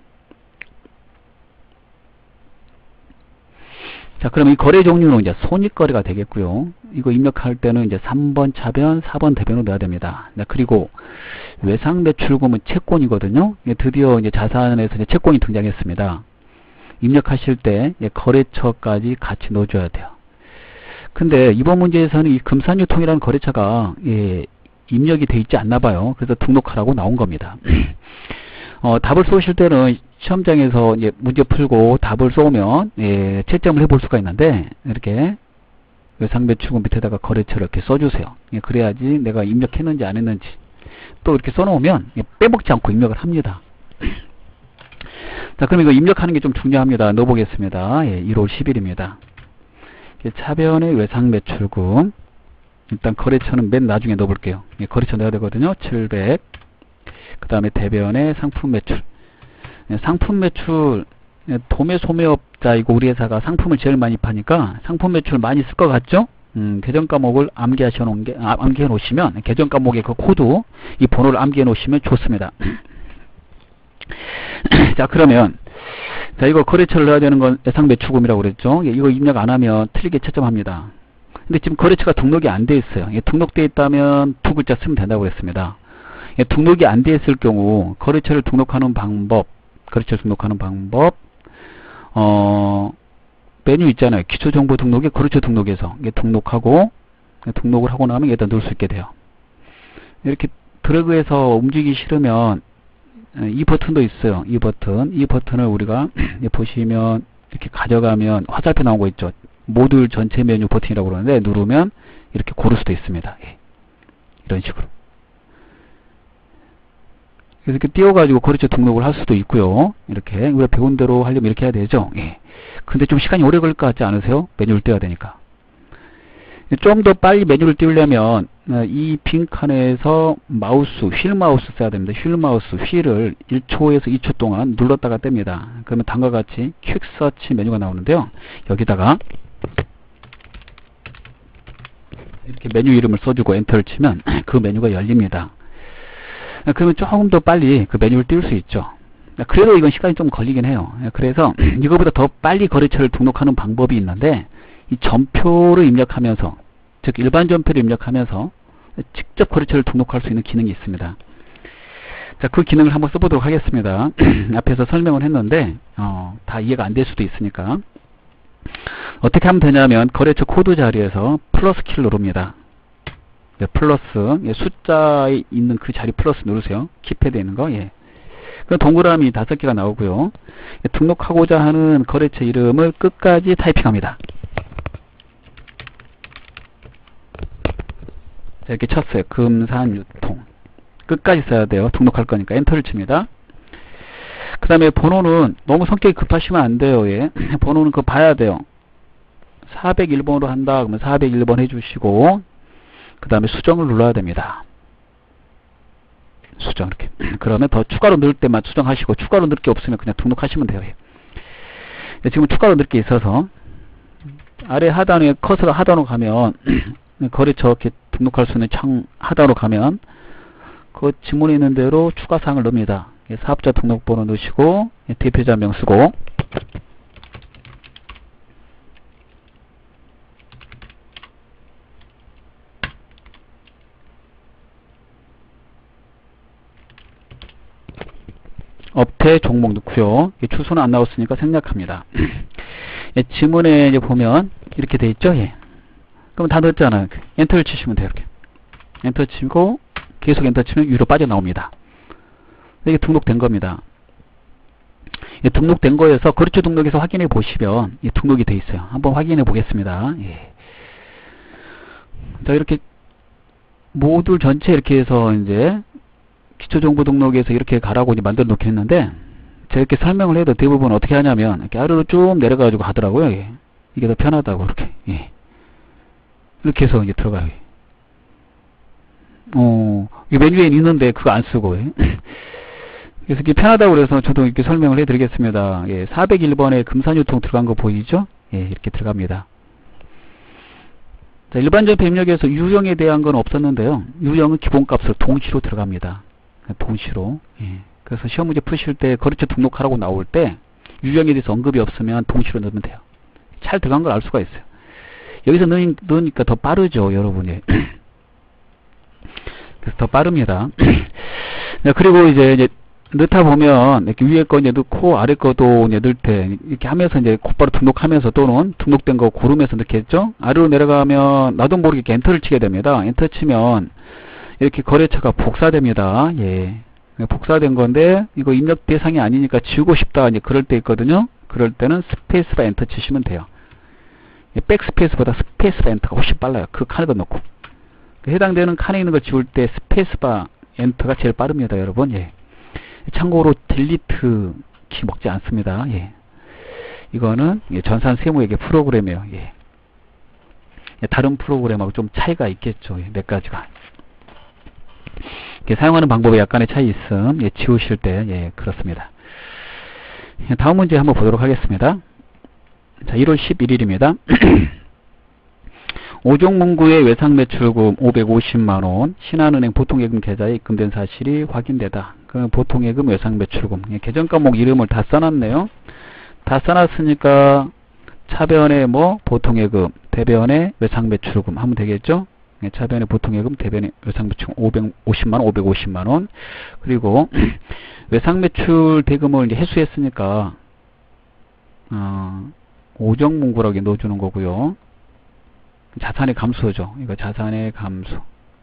자, 그럼 이 거래 종류는 이제 손익거래가 되겠고요. 이거 입력할 때는 이제 삼 번 차변, 사 번 대변으로 넣어야 됩니다. 네, 그리고 외상 매출금은 채권이거든요. 예, 드디어 이제 자산에서 이제 채권이 등장했습니다. 입력하실 때 예, 거래처까지 같이 넣어줘야 돼요. 근데 이번 문제에서는 이 금산유통이라는 거래처가 예, 입력이 돼 있지 않나 봐요. 그래서 등록하라고 나온 겁니다. 어, 답을 쏘실 때는 시험장에서 이제 문제 풀고 답을 쏘면 예, 채점을 해볼 수가 있는데 이렇게 외상매출금 밑에다가 거래처를 이렇게 써주세요. 예, 그래야지 내가 입력했는지 안 했는지 또 이렇게 써놓으면 예, 빼먹지 않고 입력을 합니다. 자, 그럼 이거 입력하는 게 좀 중요합니다. 넣어보겠습니다. 예, 일월 십일입니다. 차변의 외상매출금, 일단 거래처는 맨 나중에 넣어볼게요. 예, 거래처 넣어야 되거든요. 칠백. 그 다음에 대변의 상품 매출. 예, 상품 매출, 예, 도매 소매업자이고 우리 회사가 상품을 제일 많이 파니까 상품 매출 많이 쓸 것 같죠? 음, 계정 과목을 암기하셔 놓은 게, 아, 암기해 놓으시면, 계정 과목의 그 코드, 이 번호를 암기해 놓으시면 좋습니다. 자, 그러면, 자, 이거 거래처를 넣어야 되는 건 예상 매출금이라고 그랬죠? 예, 이거 입력 안 하면 틀리게 채점합니다. 근데 지금 거래처가 등록이 안 돼 있어요. 예, 등록되어 있다면 두 글자 쓰면 된다고 그랬습니다. 예, 등록이 안 돼 있을 경우, 거래처를 등록하는 방법, 거래처를 등록하는 방법, 어, 메뉴 있잖아요. 기초정보 등록에 거래처 등록에서 이게 등록하고, 등록을 하고 나면 여기다 넣을 수 있게 돼요. 이렇게 드래그해서 움직이기 싫으면, 이 버튼도 있어요. 이 버튼. 이 버튼을 우리가 보시면 이렇게 가져가면 화살표 나온 거 있죠. 모듈 전체 메뉴 버튼이라고 그러는데 누르면 이렇게 고를 수도 있습니다. 예. 이런 식으로. 그래서 이렇게 띄워가지고 거래처 등록을 할 수도 있고요. 이렇게 우리가 배운 대로 하려면 이렇게 해야 되죠. 예. 근데 좀 시간이 오래 걸릴 것 같지 않으세요? 메뉴를 띄워야 되니까. 좀 더 빨리 메뉴를 띄우려면 이 빈칸에서 마우스, 휠 마우스 써야 됩니다. 휠 마우스, 휠을 일 초에서 이 초 동안 눌렀다가 뗍니다. 그러면 다음과 같이 퀵 서치 메뉴가 나오는데요. 여기다가 이렇게 메뉴 이름을 써주고 엔터를 치면 그 메뉴가 열립니다. 그러면 조금 더 빨리 그 메뉴를 띄울 수 있죠. 그래도 이건 시간이 좀 걸리긴 해요. 그래서 이거보다 더 빨리 거래처를 등록하는 방법이 있는데 이 전표를 입력하면서, 즉 일반 전표를 입력하면서 직접 거래처를 등록할 수 있는 기능이 있습니다. 자, 그 기능을 한번 써보도록 하겠습니다. 앞에서 설명을 했는데 어, 다 이해가 안 될 수도 있으니까 어떻게 하면 되냐면 거래처 코드 자리에서 플러스 키를 누릅니다. 네, 플러스, 예, 숫자에 있는 그 자리 플러스 누르세요. 키패드에 있는 거. 예. 그럼 동그라미 다섯 개가 나오고요. 예, 등록하고자 하는 거래처 이름을 끝까지 타이핑합니다. 이렇게 쳤어요. 금산유통. 끝까지 써야 돼요. 등록할 거니까 엔터를 칩니다. 그 다음에 번호는 너무 성격이 급하시면 안 돼요. 예. 번호는 그거 봐야 돼요. 사백일 번으로 한다 그러면 사백일 번 해주시고, 그 다음에 수정을 눌러야 됩니다. 수정 이렇게. 그러면 더 추가로 넣을 때만 수정하시고, 추가로 넣을 게 없으면 그냥 등록하시면 돼요. 예. 지금 추가로 넣을 게 있어서 아래 하단에 커서가 하단으로 가면 거래처 이렇게 등록할 수 있는 창 하단으로 가면 그 지문에 있는 대로 추가사항을 넣습니다. 예, 사업자 등록번호 넣으시고, 예, 대표자명 쓰고, 업태 종목 넣고요. 주소는 안 나왔으니까 생략합니다. 예, 지문에 이제 보면 이렇게 돼 있죠. 예. 그럼 다 넣었잖아요. 엔터를 치시면 돼요. 이렇게 엔터 치고 계속 엔터 치면 위로 빠져나옵니다. 이게 등록된 겁니다. 예, 등록된 거에서 거래처 등록에서 확인해 보시면 예, 등록이 돼 있어요. 한번 확인해 보겠습니다. 예. 자, 이렇게 모듈 전체 이렇게 해서 이제 기초정보 등록에서 이렇게 가라고 이제 만들어 놓겠는데, 제가 이렇게 설명을 해도 대부분 어떻게 하냐면 이렇게 아래로 쭉 내려가지고 하더라고요. 예. 이게 더 편하다고 이렇게. 예. 이렇게 해서 이제 들어가요. 어, 이 메뉴에 있는데 그거 안 쓰고. 예. 그래서 이게 편하다고 그래서 저도 이렇게 설명을 해드리겠습니다. 예. 사백일 번에 금산유통 들어간 거 보이죠? 예, 이렇게 들어갑니다. 자, 일반적인 입력에서 유형에 대한 건 없었는데요. 유형은 기본값으로 동시로 들어갑니다. 동시로. 예. 그래서 시험 문제 푸실 때 거래처 등록하라고 나올 때 유형에 대해서 언급이 없으면 동시로 넣으면 돼요. 잘 들어간 걸 알 수가 있어요. 여기서 넣으, 넣으니까 더 빠르죠, 여러분이. 그래서 더 빠릅니다. 그리고 이제, 이제 넣다 보면 이렇게 위에 거 이제 넣고 아래 거도 이제 넣을 때 이렇게 하면서 이제 곧바로 등록하면서 또는 등록된 거 고르면서 넣겠죠. 아래로 내려가면 나도 모르게 엔터를 치게 됩니다. 엔터 치면 이렇게 거래처가 복사됩니다. 예. 복사된 건데 이거 입력 대상이 아니니까 지우고 싶다 이제 그럴 때 있거든요. 그럴 때는 스페이스바 엔터 치시면 돼요. 백스페이스보다 스페이스바 엔터가 훨씬 빨라요. 그 칸에다 넣고 해당되는 칸에 있는 걸 지울 때 스페이스바 엔터가 제일 빠릅니다, 여러분. 예. 참고로 딜리트 키 먹지 않습니다. 예. 이거는 예, 전산 세무회계 프로그램이에요. 예. 다른 프로그램하고 좀 차이가 있겠죠. 예, 몇 가지가. 사용하는 방법에 약간의 차이 있음. 예, 지우실 때 예, 그렇습니다. 예, 다음 문제 한번 보도록 하겠습니다. 자, 일월 십일일입니다. 오종문구의 외상매출금 오백오십만 원, 신한은행 보통예금 계좌에 입금된 사실이 확인되다. 그 보통예금 외상매출금, 예, 계정 과목 이름을 다 써놨네요. 다 써놨으니까 차변에 뭐 보통예금, 대변에 외상매출금 하면 되겠죠. 예, 차변에 보통예금, 대변에 외상매출금 오백오십만 원, 오백오십만 원. 그리고 외상매출 대금을 이제 회수했으니까 어, 오정문구라고 넣어주는 거고요. 자산의 감소죠. 이거 자산의 감소.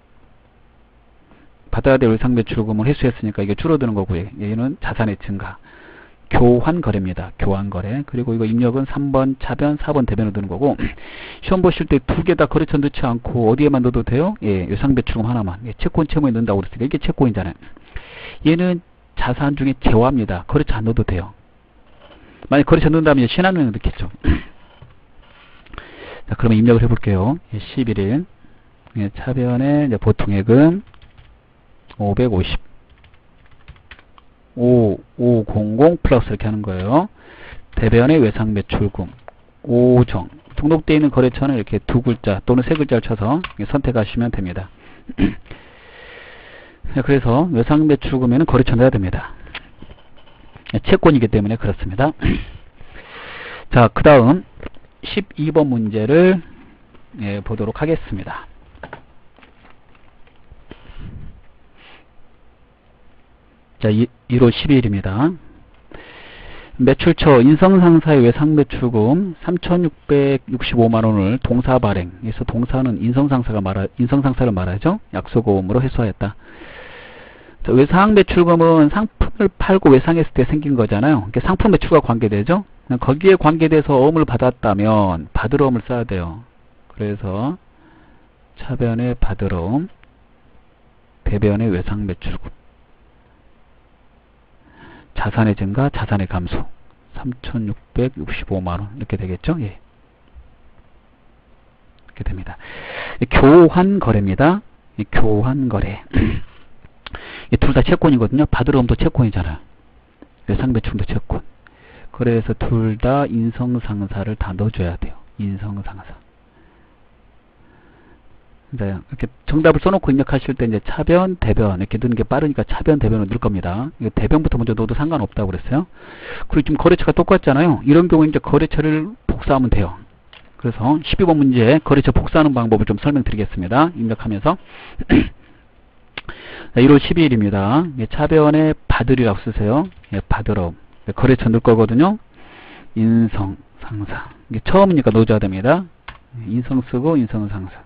받아야 될 외상매출금을 회수했으니까 이게 줄어드는 거고요. 얘는 자산의 증가. 교환거래입니다. 교환거래. 그리고 이거 입력은 삼 번 차변, 사 번 대변으로 넣는 거고, 시험 보실 때 두 개 다 거래처 넣지 않고 어디에만 넣어도 돼요? 예, 외상매출금 하나만. 예, 채권 채무에 넣는다고 그랬으니까 이게 채권이잖아요. 얘는 자산 중에 재화입니다. 거래처 안 넣어도 돼요. 만약 거래처 넣는다면 신한은행 넣겠죠. 자, 그러면 입력을 해볼게요. 예, 십일일. 예, 차변에 이제 보통예금 오백오십. 오백십 플러스 이렇게 하는 거예요. 대변의 외상매출금 오정. 등록되어 있는 거래처는 이렇게 두 글자 또는 세 글자를 쳐서 선택하시면 됩니다. 그래서 외상매출금에는 거래처 넣어야 됩니다. 채권이기 때문에 그렇습니다. 자, 그 다음 십이 번 문제를 예, 보도록 하겠습니다. 자, 일월 십이일입니다. 매출처 인성상사의 외상매출금 삼천육백육십오만 원을 동사 발행. 그래서 동사는 인성상사가 말하, 인성상사를 말하죠. 약소고음으로 회수하였다. 자, 외상매출금은 상품을 팔고 외상했을 때 생긴 거잖아요. 그러니까 상품 매출과 관계되죠. 거기에 관계돼서 어음을 받았다면 받으러 음을 써야 돼요. 그래서 차변에 받으러 음, 대변에 외상매출금. 자산의 증가, 자산의 감소. 삼천육백육십오만 원 이렇게 되겠죠. 예. 이렇게 됩니다. 교환 거래입니다. 교환 거래. 둘 다 채권이거든요. 받으러 오면 또 채권이잖아요. 외상 매출금도 채권. 그래서 둘 다 인성상사를 다 넣어줘야 돼요. 인성상사. 네, 이렇게 정답을 써놓고 입력하실 때 이제 차변, 대변 이렇게 넣는 게 빠르니까 차변, 대변을 넣을 겁니다. 이거 대변부터 먼저 넣어도 상관없다고 그랬어요. 그리고 지금 거래처가 똑같잖아요. 이런 경우에 이제 거래처를 복사하면 돼요. 그래서 십이 번 문제 거래처 복사하는 방법을 좀 설명드리겠습니다. 입력하면서 일월 십이일입니다. 차변에 받으리라고 쓰세요. 예, 받으러 거래처 넣을 거거든요. 인성 상사. 이게 처음이니까 넣어줘야 됩니다. 인성 쓰고 인성 상사.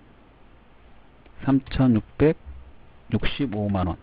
삼천육백육십오만 원.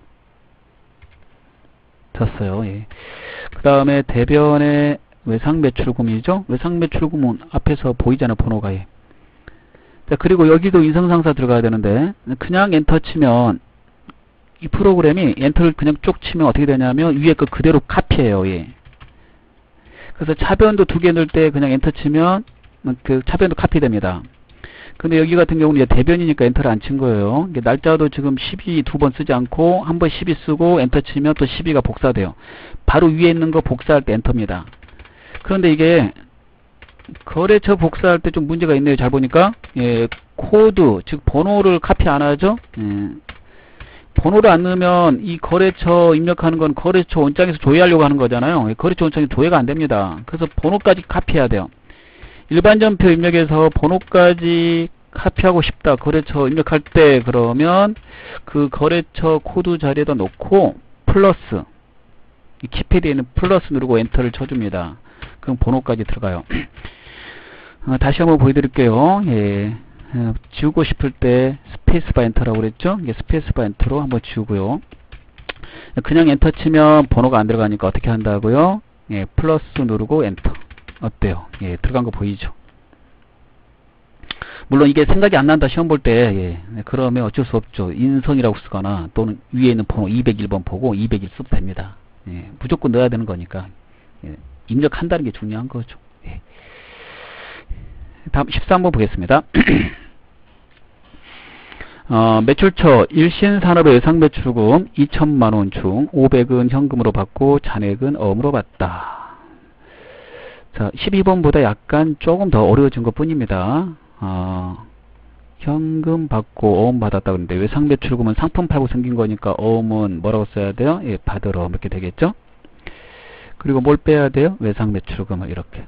쳤어요. 예. 그 다음에 대변의 외상매출금이죠. 외상매출금은 앞에서 보이잖아요. 번호가. 예. 자, 그리고 여기도 인성상사 들어가야 되는데 그냥 엔터 치면 이 프로그램이 엔터를 그냥 쭉 치면 어떻게 되냐면 위에 거 그대로 카피해요. 예. 그래서 차변도 두 개 넣을 때 그냥 엔터 치면 그 차변도 카피됩니다. 근데 여기 같은 경우는 이제 대변이니까 엔터를 안 친 거예요. 날짜도 지금 십이 두 번 쓰지 않고 한 번 십이 쓰고 엔터 치면 또 십이가 복사돼요. 바로 위에 있는 거 복사할 때 엔터입니다. 그런데 이게 거래처 복사할 때 좀 문제가 있네요. 잘 보니까 예, 코드 즉 번호를 카피 안 하죠. 예. 번호를 안 넣으면 이 거래처 입력하는 건 거래처 원장에서 조회하려고 하는 거잖아요. 거래처 원장이 조회가 안 됩니다. 그래서 번호까지 카피해야 돼요. 일반 전표 입력에서 번호까지 카피하고 싶다. 거래처 입력할 때 그러면 그 거래처 코드 자리에다 놓고 플러스 이 키패드에 있는 플러스 누르고 엔터를 쳐줍니다. 그럼 번호까지 들어가요. 어, 다시 한번 보여드릴게요. 예. 어, 지우고 싶을 때 스페이스바 엔터라고 그랬죠. 이게 스페이스바 엔터로 한번 지우고요. 그냥 엔터 치면 번호가 안 들어가니까 어떻게 한다고요? 예, 플러스 누르고 엔터. 어때요? 예, 들어간 거 보이죠? 물론 이게 생각이 안 난다 시험 볼 때, 예, 그러면 어쩔 수 없죠. 인성이라고 쓰거나 또는 위에 있는 번호 이백일 번 보고 이백일 써도 됩니다. 예, 무조건 넣어야 되는 거니까. 예, 입력한다는 게 중요한 거죠. 예. 다음 십삼 번 보겠습니다. 어, 매출처 일신산업의 외상매출금 이천만 원 중 오백은 현금으로 받고 잔액은 어음으로 받다. 자, 십이 번보다 약간 조금 더 어려워진 것 뿐입니다. 어, 현금 받고 어음 받았다 그러는데 외상매출금은 상품 팔고 생긴 거니까 어음은 뭐라고 써야 돼요? 예, 받으러 이렇게 되겠죠? 그리고 뭘 빼야 돼요? 외상매출금을 이렇게.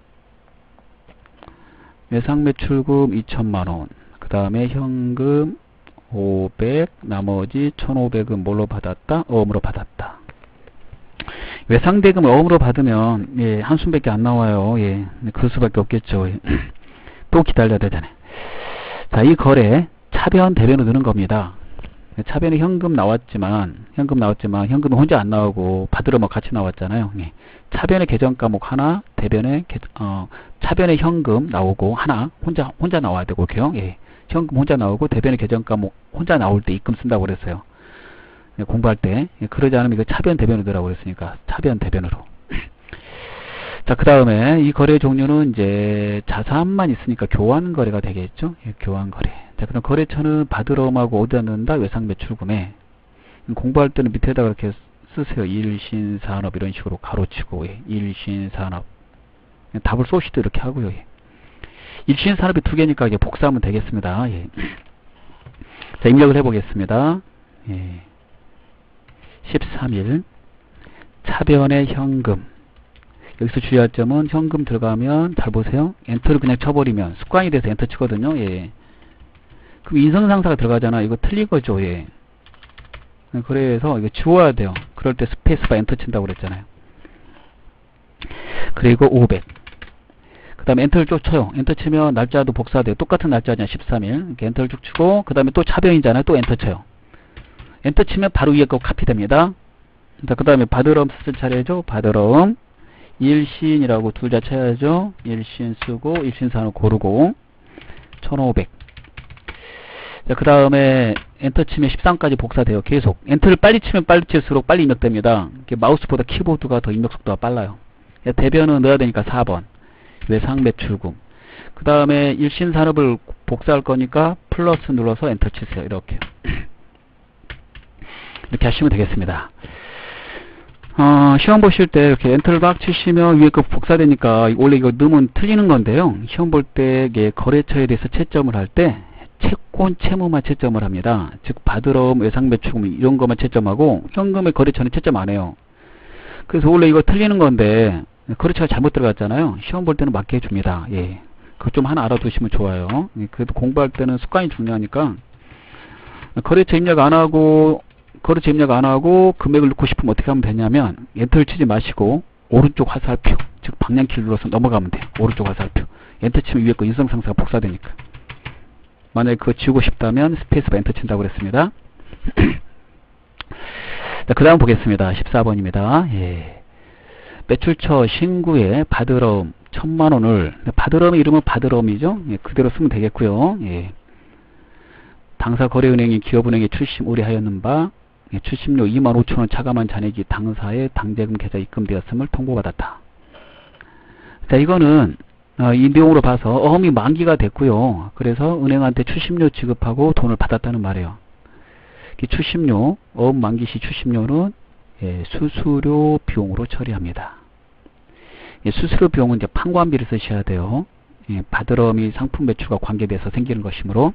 외상매출금 이천만 원. 그 다음에 현금 오백, 나머지 천오백은 뭘로 받았다? 어음으로 받았다. 외상대금을 어음으로 받으면 예, 한숨밖에 안 나와요. 예, 그럴 수밖에 없겠죠. 예. 또 기다려야 되잖아요. 자, 이 거래 차변 대변으로 넣는 겁니다. 차변에 현금 나왔지만 현금 나왔지만 현금은 혼자 안 나오고 받으러 뭐 같이 나왔잖아요. 예. 차변의 계정 과목 하나, 대변에 어, 차변에 현금 나오고 하나 혼자 혼자 나와야 되고 이렇게요. 예. 현금 혼자 나오고 대변의 계정 과목 혼자 나올 때 입금 쓴다고 그랬어요. 예, 공부할 때. 예, 그러지 않으면 이거 차변 대변으로 넣으라고 그랬으니까 차변 대변으로. 자, 그 다음에 이 거래 종류는 이제 자산만 있으니까 교환 거래가 되겠죠. 예, 교환 거래. 자, 그럼 거래처는 받으러하고 어디다 넣는다? 외상매출금에. 공부할 때는 밑에다가 이렇게 쓰세요. 일신산업 이런 식으로 가로치고 예, 일신산업. 답을 쏘시도 이렇게 하고요. 예. 일신산업이 두 개니까 이제 복사하면 되겠습니다. 예. 자, 입력을 해보겠습니다. 예. 십삼 일 차변의 현금. 여기서 주의할 점은 현금 들어가면 잘 보세요. 엔터를 그냥 쳐버리면 습관이 돼서 엔터 치거든요. 예. 그럼 인성상사가 들어가잖아. 이거 틀린 거죠. 예. 그래서 이거 지워야 돼요. 그럴 때 스페이스바 엔터 친다고 그랬잖아요. 그리고 오백. 그 다음에 엔터를 쭉 쳐요. 엔터 치면 날짜도 복사돼요. 똑같은 날짜잖아요. 십삼 일. 이렇게 엔터를 쭉 치고 그 다음에 또 차변이잖아요. 또 엔터 쳐요. 엔터 치면 바로 위에 거 카피됩니다. 그 다음에 받으러음 쓸 차례죠. 받으러음 일신이라고 둘 다 쳐야죠. 일신 쓰고 일신산업 고르고 천오백. 자, 그 다음에 엔터 치면 십삼까지 복사돼요. 계속. 엔터를 빨리 치면 빨리 칠수록 빨리 입력됩니다. 마우스보다 키보드가 더 입력 속도가 빨라요. 대변은 넣어야 되니까 사 번. 외상 매출금. 그 다음에 일신산업을 복사할 거니까 플러스 눌러서 엔터 치세요. 이렇게. 이렇게 하시면 되겠습니다. 어, 시험 보실 때 이렇게 엔터를 막 치시면 위에 거 복사되니까 원래 이거 넣으면 틀리는 건데요. 시험 볼 때 거래처에 대해서 채점을 할 때 채권 채무만 채점을 합니다. 즉 받으러옴 외상 매출금 이런 것만 채점하고 현금의 거래처는 채점 안 해요. 그래서 원래 이거 틀리는 건데 거래처가 잘못 들어갔잖아요. 시험 볼 때는 맞게 해줍니다. 예, 그거 좀 하나 알아두시면 좋아요. 그래도 공부할 때는 습관이 중요하니까 거래처 입력 안 하고 거래처 입력 안 하고 금액을 넣고 싶으면 어떻게 하면 되냐면 엔터를 치지 마시고 오른쪽 화살표, 즉 방향키를 눌러서 넘어가면 돼요. 오른쪽 화살표. 엔터 치면 위에 거 인성상사가 복사되니까. 만약에 그거 지우고 싶다면 스페이스바 엔터 친다고 그랬습니다. 그 다음 보겠습니다. 십사 번입니다. 예. 매출처 신구에 받으러옴 천만 원을, 받으러옴의 이름은 받으러옴이죠. 예, 그대로 쓰면 되겠고요. 예. 당사 거래은행이 기업은행에 출심 의뢰하였는 바 예, 출심료 이만 오천 원 차감한 잔액이 당사의 당대금 계좌에 입금되었음을 통보받았다. 자, 이거는 어, 이 내용으로 봐서 어음이 만기가 됐고요. 그래서 은행한테 출심료 지급하고 돈을 받았다는 말이에요. 출심료, 어음 만기시 출심료는 예, 수수료 비용으로 처리합니다. 예, 수수료 비용은 이제 판관비를 쓰셔야 돼요. 예, 받으러미 상품 매출과 관계돼서 생기는 것이므로.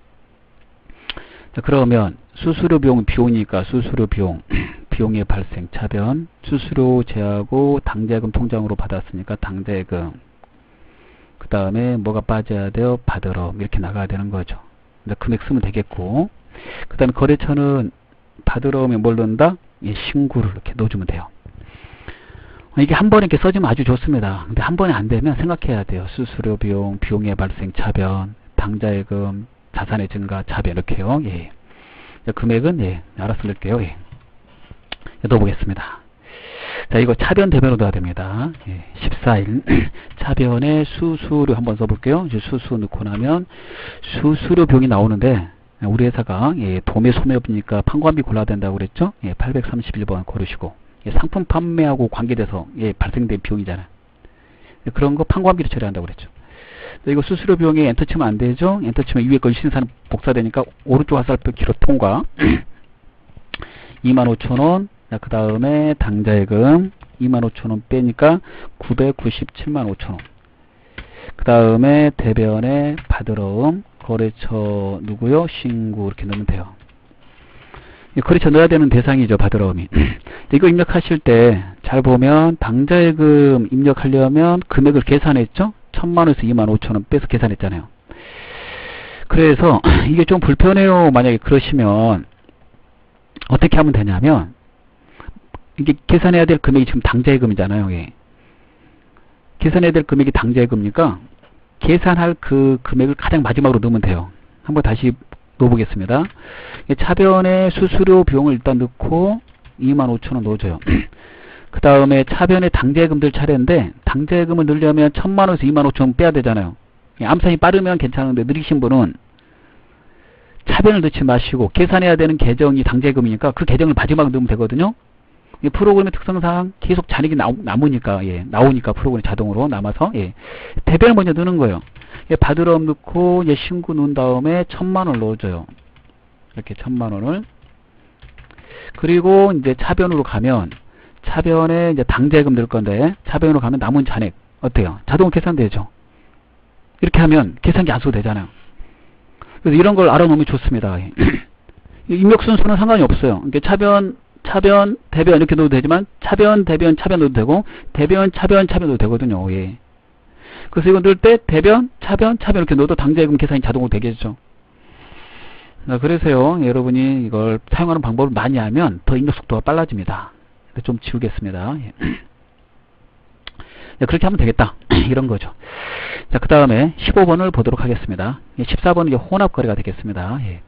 자, 그러면 수수료 비용은 비용이니까 수수료 비용, 비용의 발생 차변, 수수료 제하고 당대금 통장으로 받았으니까 당대금. 그 다음에 뭐가 빠져야 돼요? 받으러옴. 이렇게 나가야 되는 거죠. 금액 쓰면 되겠고. 그 다음에 거래처는 받으러옴에 뭘 넣는다? 예, 신구를 이렇게 넣어주면 돼요. 이게 한 번에 이렇게 써주면 아주 좋습니다. 근데 한 번에 안 되면 생각해야 돼요. 수수료 비용, 비용의 발생 차변, 당자예금, 자산의 증가 차변 이렇게요. 예. 금액은 예, 알아서 넣을게요. 예. 넣어보겠습니다. 자, 이거 차변 대변으로 넣어야 됩니다. 예, 십사 일 차변에 수수료 한번 써볼게요. 이제 수수 넣고 나면 수수료 비용이 나오는데 우리 회사가 예, 도매 소매업이니까 판관비 골라야 된다고 그랬죠. 예, 팔백삼십일 번 고르시고 예, 상품 판매하고 관계돼서 예, 발생된 비용이잖아요. 예, 그런 거 판관비로 처리한다고 그랬죠. 이거 수수료 비용에 엔터 치면 안 되죠. 엔터 치면 위에 거 신산 복사되니까 오른쪽 화살표 기로 통과. 이만 오천 원. 자, 그 다음에 당자예금 이만 오천 원 빼니까 구백구십칠만 오천 원. 그 다음에 대변에 받으러옴 거래처 누구요? 신구 이렇게 넣으면 돼요. 거래처 넣어야 되는 대상이죠. 받으러옴이. 이거 입력하실 때 잘 보면 당자예금 입력하려면 금액을 계산했죠. 천만 원에서 이만 오천 원 빼서 계산했잖아요. 그래서 이게 좀 불편해요. 만약에 그러시면 어떻게 하면 되냐면 이게 계산해야 될 금액이 지금 당자예금이잖아요. 예. 계산해야 될 금액이 당자예금이니까 계산할 그 금액을 가장 마지막으로 넣으면 돼요. 한번 다시 넣어보겠습니다. 차변에 수수료 비용을 일단 넣고 이만 오천 원 넣어줘요. 그 다음에 차변에 당자예금들 차례인데 당자예금을 넣으려면 천만 원에서 이만 오천 원 빼야 되잖아요. 암산이 빠르면 괜찮은데 느리신 분은 차변을 넣지 마시고 계산해야 되는 계정이 당자예금이니까 그 계정을 마지막으로 넣으면 되거든요. 프로그램의 특성상 계속 잔액이 나오, 남으니까 예, 나오니까 프로그램이 자동으로 남아서 예, 대변을 먼저 넣는 거예요. 예, 받으러옴 넣고 예, 신고 넣은 다음에 천만 원을 넣어줘요. 이렇게 천만 원을. 그리고 이제 차변으로 가면 차변에 이제 당자예금 넣을 건데 차변으로 가면 남은 잔액 어때요? 자동으로 계산되죠. 이렇게 하면 계산기 안 써도 되잖아요. 그래서 이런 걸 알아놓으면 좋습니다. 입력 순서는 상관이 없어요. 그러니까 차변 차변, 대변 이렇게 넣어도 되지만 차변, 대변, 차변 넣어도 되고 대변, 차변, 차변 넣어도 되거든요. 예. 그래서 이거 넣을 때 대변, 차변, 차변 이렇게 넣어도 당자예금 계산이 자동으로 되겠죠. 그래서요. 여러분이 이걸 사용하는 방법을 많이 하면 더 입력 속도가 빨라집니다. 좀 지우겠습니다. 예. 네, 그렇게 하면 되겠다. 이런 거죠. 자, 그 다음에 십오 번을 보도록 하겠습니다. 십사 번은 이제 혼합거래가 되겠습니다. 예.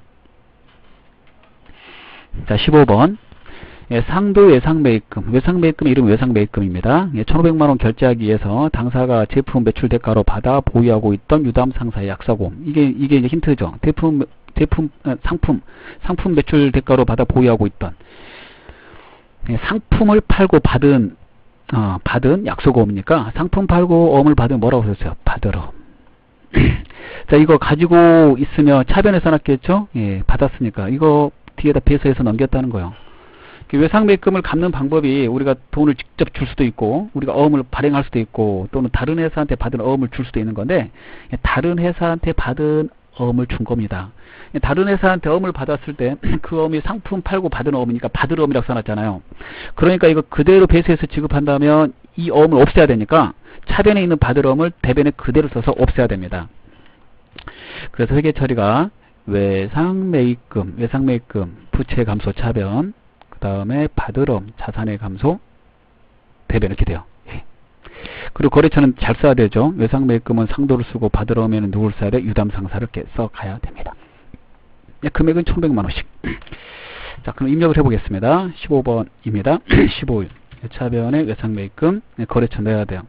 자, 십오 번. 예, 상도 외상매입금. 외상매입금의 이름은 외상매입금입니다. 예, 천오백만 원 결제하기 위해서 당사가 제품 매출 대가로 받아 보유하고 있던 유담 상사의 약사금. 이게, 이게 이제 힌트죠. 제품, 제품, 어, 상품, 상품 매출 대가로 받아 보유하고 있던 예, 상품을 팔고 받은 어, 받은 약속어음이니까 상품 팔고 어음을 받으면 뭐라고 썼어요? 받으러. 자, 이거 가지고 있으면 차변에 써놨겠죠? 예, 받았으니까 이거 뒤에다 배서해서 넘겼다는 거예요. 외상매입금을 갚는 방법이 우리가 돈을 직접 줄 수도 있고 우리가 어음을 발행할 수도 있고 또는 다른 회사한테 받은 어음을 줄 수도 있는 건데 다른 회사한테 받은 어음을 준 겁니다. 다른 회사한테 어음을 받았을 때 그 어음이 상품 팔고 받은 어음이니까 받을 어음이라고 써놨잖아요. 그러니까 이거 그대로 배수해서 지급한다면 이 어음을 없애야 되니까 차변에 있는 받을 어음을 대변에 그대로 써서 없애야 됩니다. 그래서 회계 처리가 외상매입금, 외상매입금, 부채 감소 차변, 그 다음에 받을 어음, 자산의 감소, 대변 이렇게 돼요. 예. 그리고 거래처는 잘 써야 되죠. 외상매입금은 상도를 쓰고 받을 어음에는 누굴 써야 돼? 유담상사를 이렇게 써가야 됩니다. 예, 금액은 천백만 원씩. 자, 그럼 입력을 해보겠습니다. 십오 번입니다. 십오 일. 차변의 외상매입금, 예, 거래처 넣어야 돼요.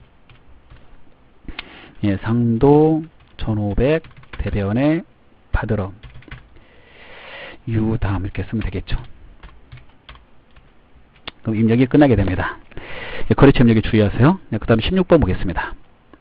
예, 상도 천오백, 대변의 받을 어음, 유담 이렇게 쓰면 되겠죠. 그럼 입력이 끝나게 됩니다. 예, 거래처 입력에 주의하세요. 예, 그 다음에 십육 번 보겠습니다.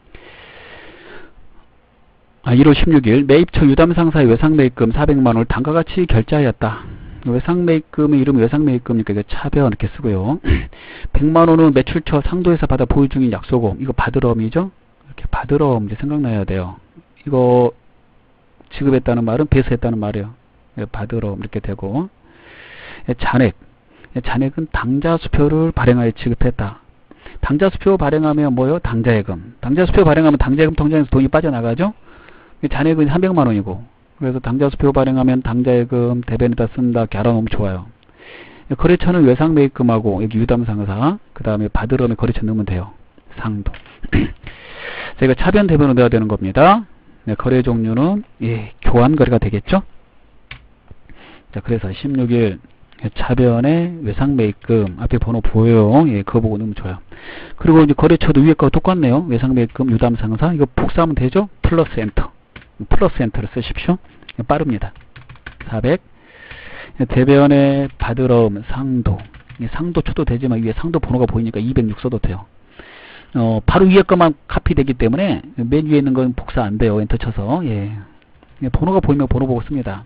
아, 일월 십육일 매입처 유담상사의 외상매입금 사백만 원을 단가같이 결제하였다. 외상매입금의 이름이 외상매입금이니까 이거 차변 이렇게 쓰고요. 백만 원은 매출처 상도에서 받아 보유 중인 약속어음, 이거 받을 어음이죠. 이렇게 받을 어음 이제 생각나야 돼요. 이거 지급했다는 말은 배수했다는 말이에요. 받을 어음 이렇게 되고, 잔액, 잔액은 당자수표를 발행하여 지급했다. 당자수표 발행하면 뭐요? 당자예금. 당자수표 발행하면 당자예금 통장에서 돈이 빠져나가죠. 잔액은 삼백만 원이고, 그래서 당자수표 발행하면 당자예금 대변에다 쓴다. 알아놓으면 좋아요. 거래처는 외상매입금하고 여기 유담상사, 그 다음에 받을 어음에 거래처 넣으면 돼요. 상도. 저희가 차변 대변으로 넣어야 되는 겁니다. 네, 거래 종류는 예, 교환거래가 되겠죠. 자, 그래서 십육일 차변의 외상매입금 앞에 번호 보여요. 예, 그거 보고 넣으면 좋아요. 그리고 이제 거래처도 위에 거 똑같네요. 외상매입금 유담상사 이거 복사하면 되죠. 플러스 엔터, 플러스 엔터를 쓰십시오. 빠릅니다. 사백. 대변의 받을 어음 상도, 상도 초도 되지만 위에 상도 번호가 보이니까 이백육 써도 돼요. 어, 바로 위에 것만 카피되기 때문에 맨 위에 있는 건 복사 안 돼요. 엔터 쳐서. 예. 번호가 보이면 번호 보고 씁니다.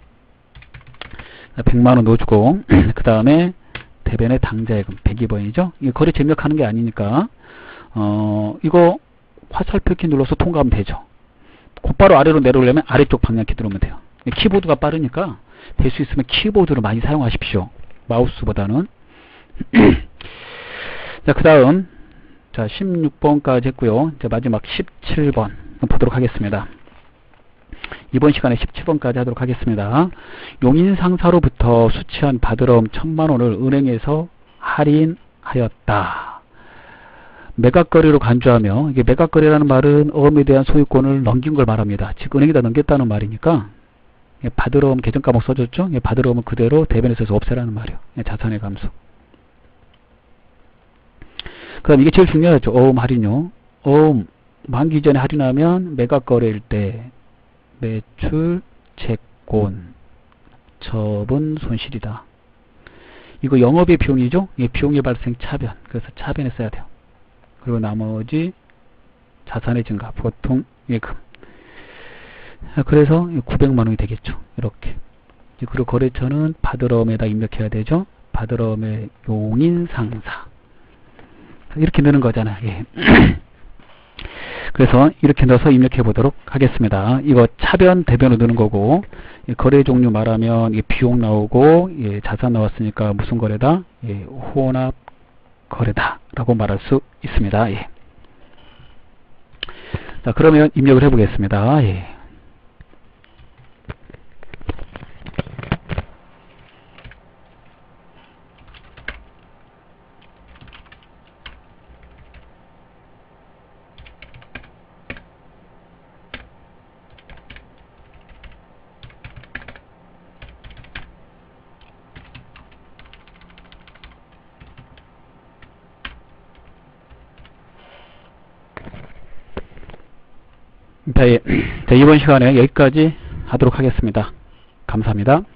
백만 원 넣어주고, 그 다음에 대변의 당자예금 백이 번이죠. 이게 거래처 입력하는 게 아니니까, 어, 이거 화살표 키 눌러서 통과하면 되죠. 곧바로 아래로 내려오려면 아래쪽 방향키 누르면 돼요. 키보드가 빠르니까 될 수 있으면 키보드를 많이 사용하십시오. 마우스보다는. 자, 그 다음. 자, 십육 번까지 했고요. 이제 마지막 십칠 번 보도록 하겠습니다. 이번 시간에 십칠 번까지 하도록 하겠습니다. 용인상사로부터 수취한 받을 어음 천만 원을 은행에서 할인하였다. 매각거래로 간주하며, 이게 매각거래라는 말은 어음에 대한 소유권을 넘긴 걸 말합니다. 즉 은행에다 넘겼다는 말이니까 받을 어음 계정 과목 써줬죠. 받을 어음은 그대로 대변에서 없애라는 말이에요. 자산의 감소. 그 다음 이게 제일 중요하죠. 어음 할인요. 어음 만기 전에 할인하면 매각거래일 때 매출, 채권, 처분, 손실이다. 이거 영업의 비용이죠. 이 비용의 발생 차변. 그래서 차변에 써야 돼요. 그리고 나머지 자산의 증가, 보통 예금. 그래서 구백만 원이 되겠죠. 이렇게. 그리고 거래처는 받을 어음에다 입력해야 되죠. 받을 어음의 용인상사. 이렇게 넣는 거잖아요. 예. 그래서 이렇게 넣어서 입력해 보도록 하겠습니다. 이거 차변, 대변으로 넣는 거고, 거래 종류 말하면 비용 나오고, 예, 자산 나왔으니까 무슨 거래다? 예, 혼합 거래다 라고 말할 수 있습니다. 예. 자, 그러면 입력을 해 보겠습니다. 예. 자, 예. 자, 이번 시간에 여기까지 하도록 하겠습니다. 감사합니다.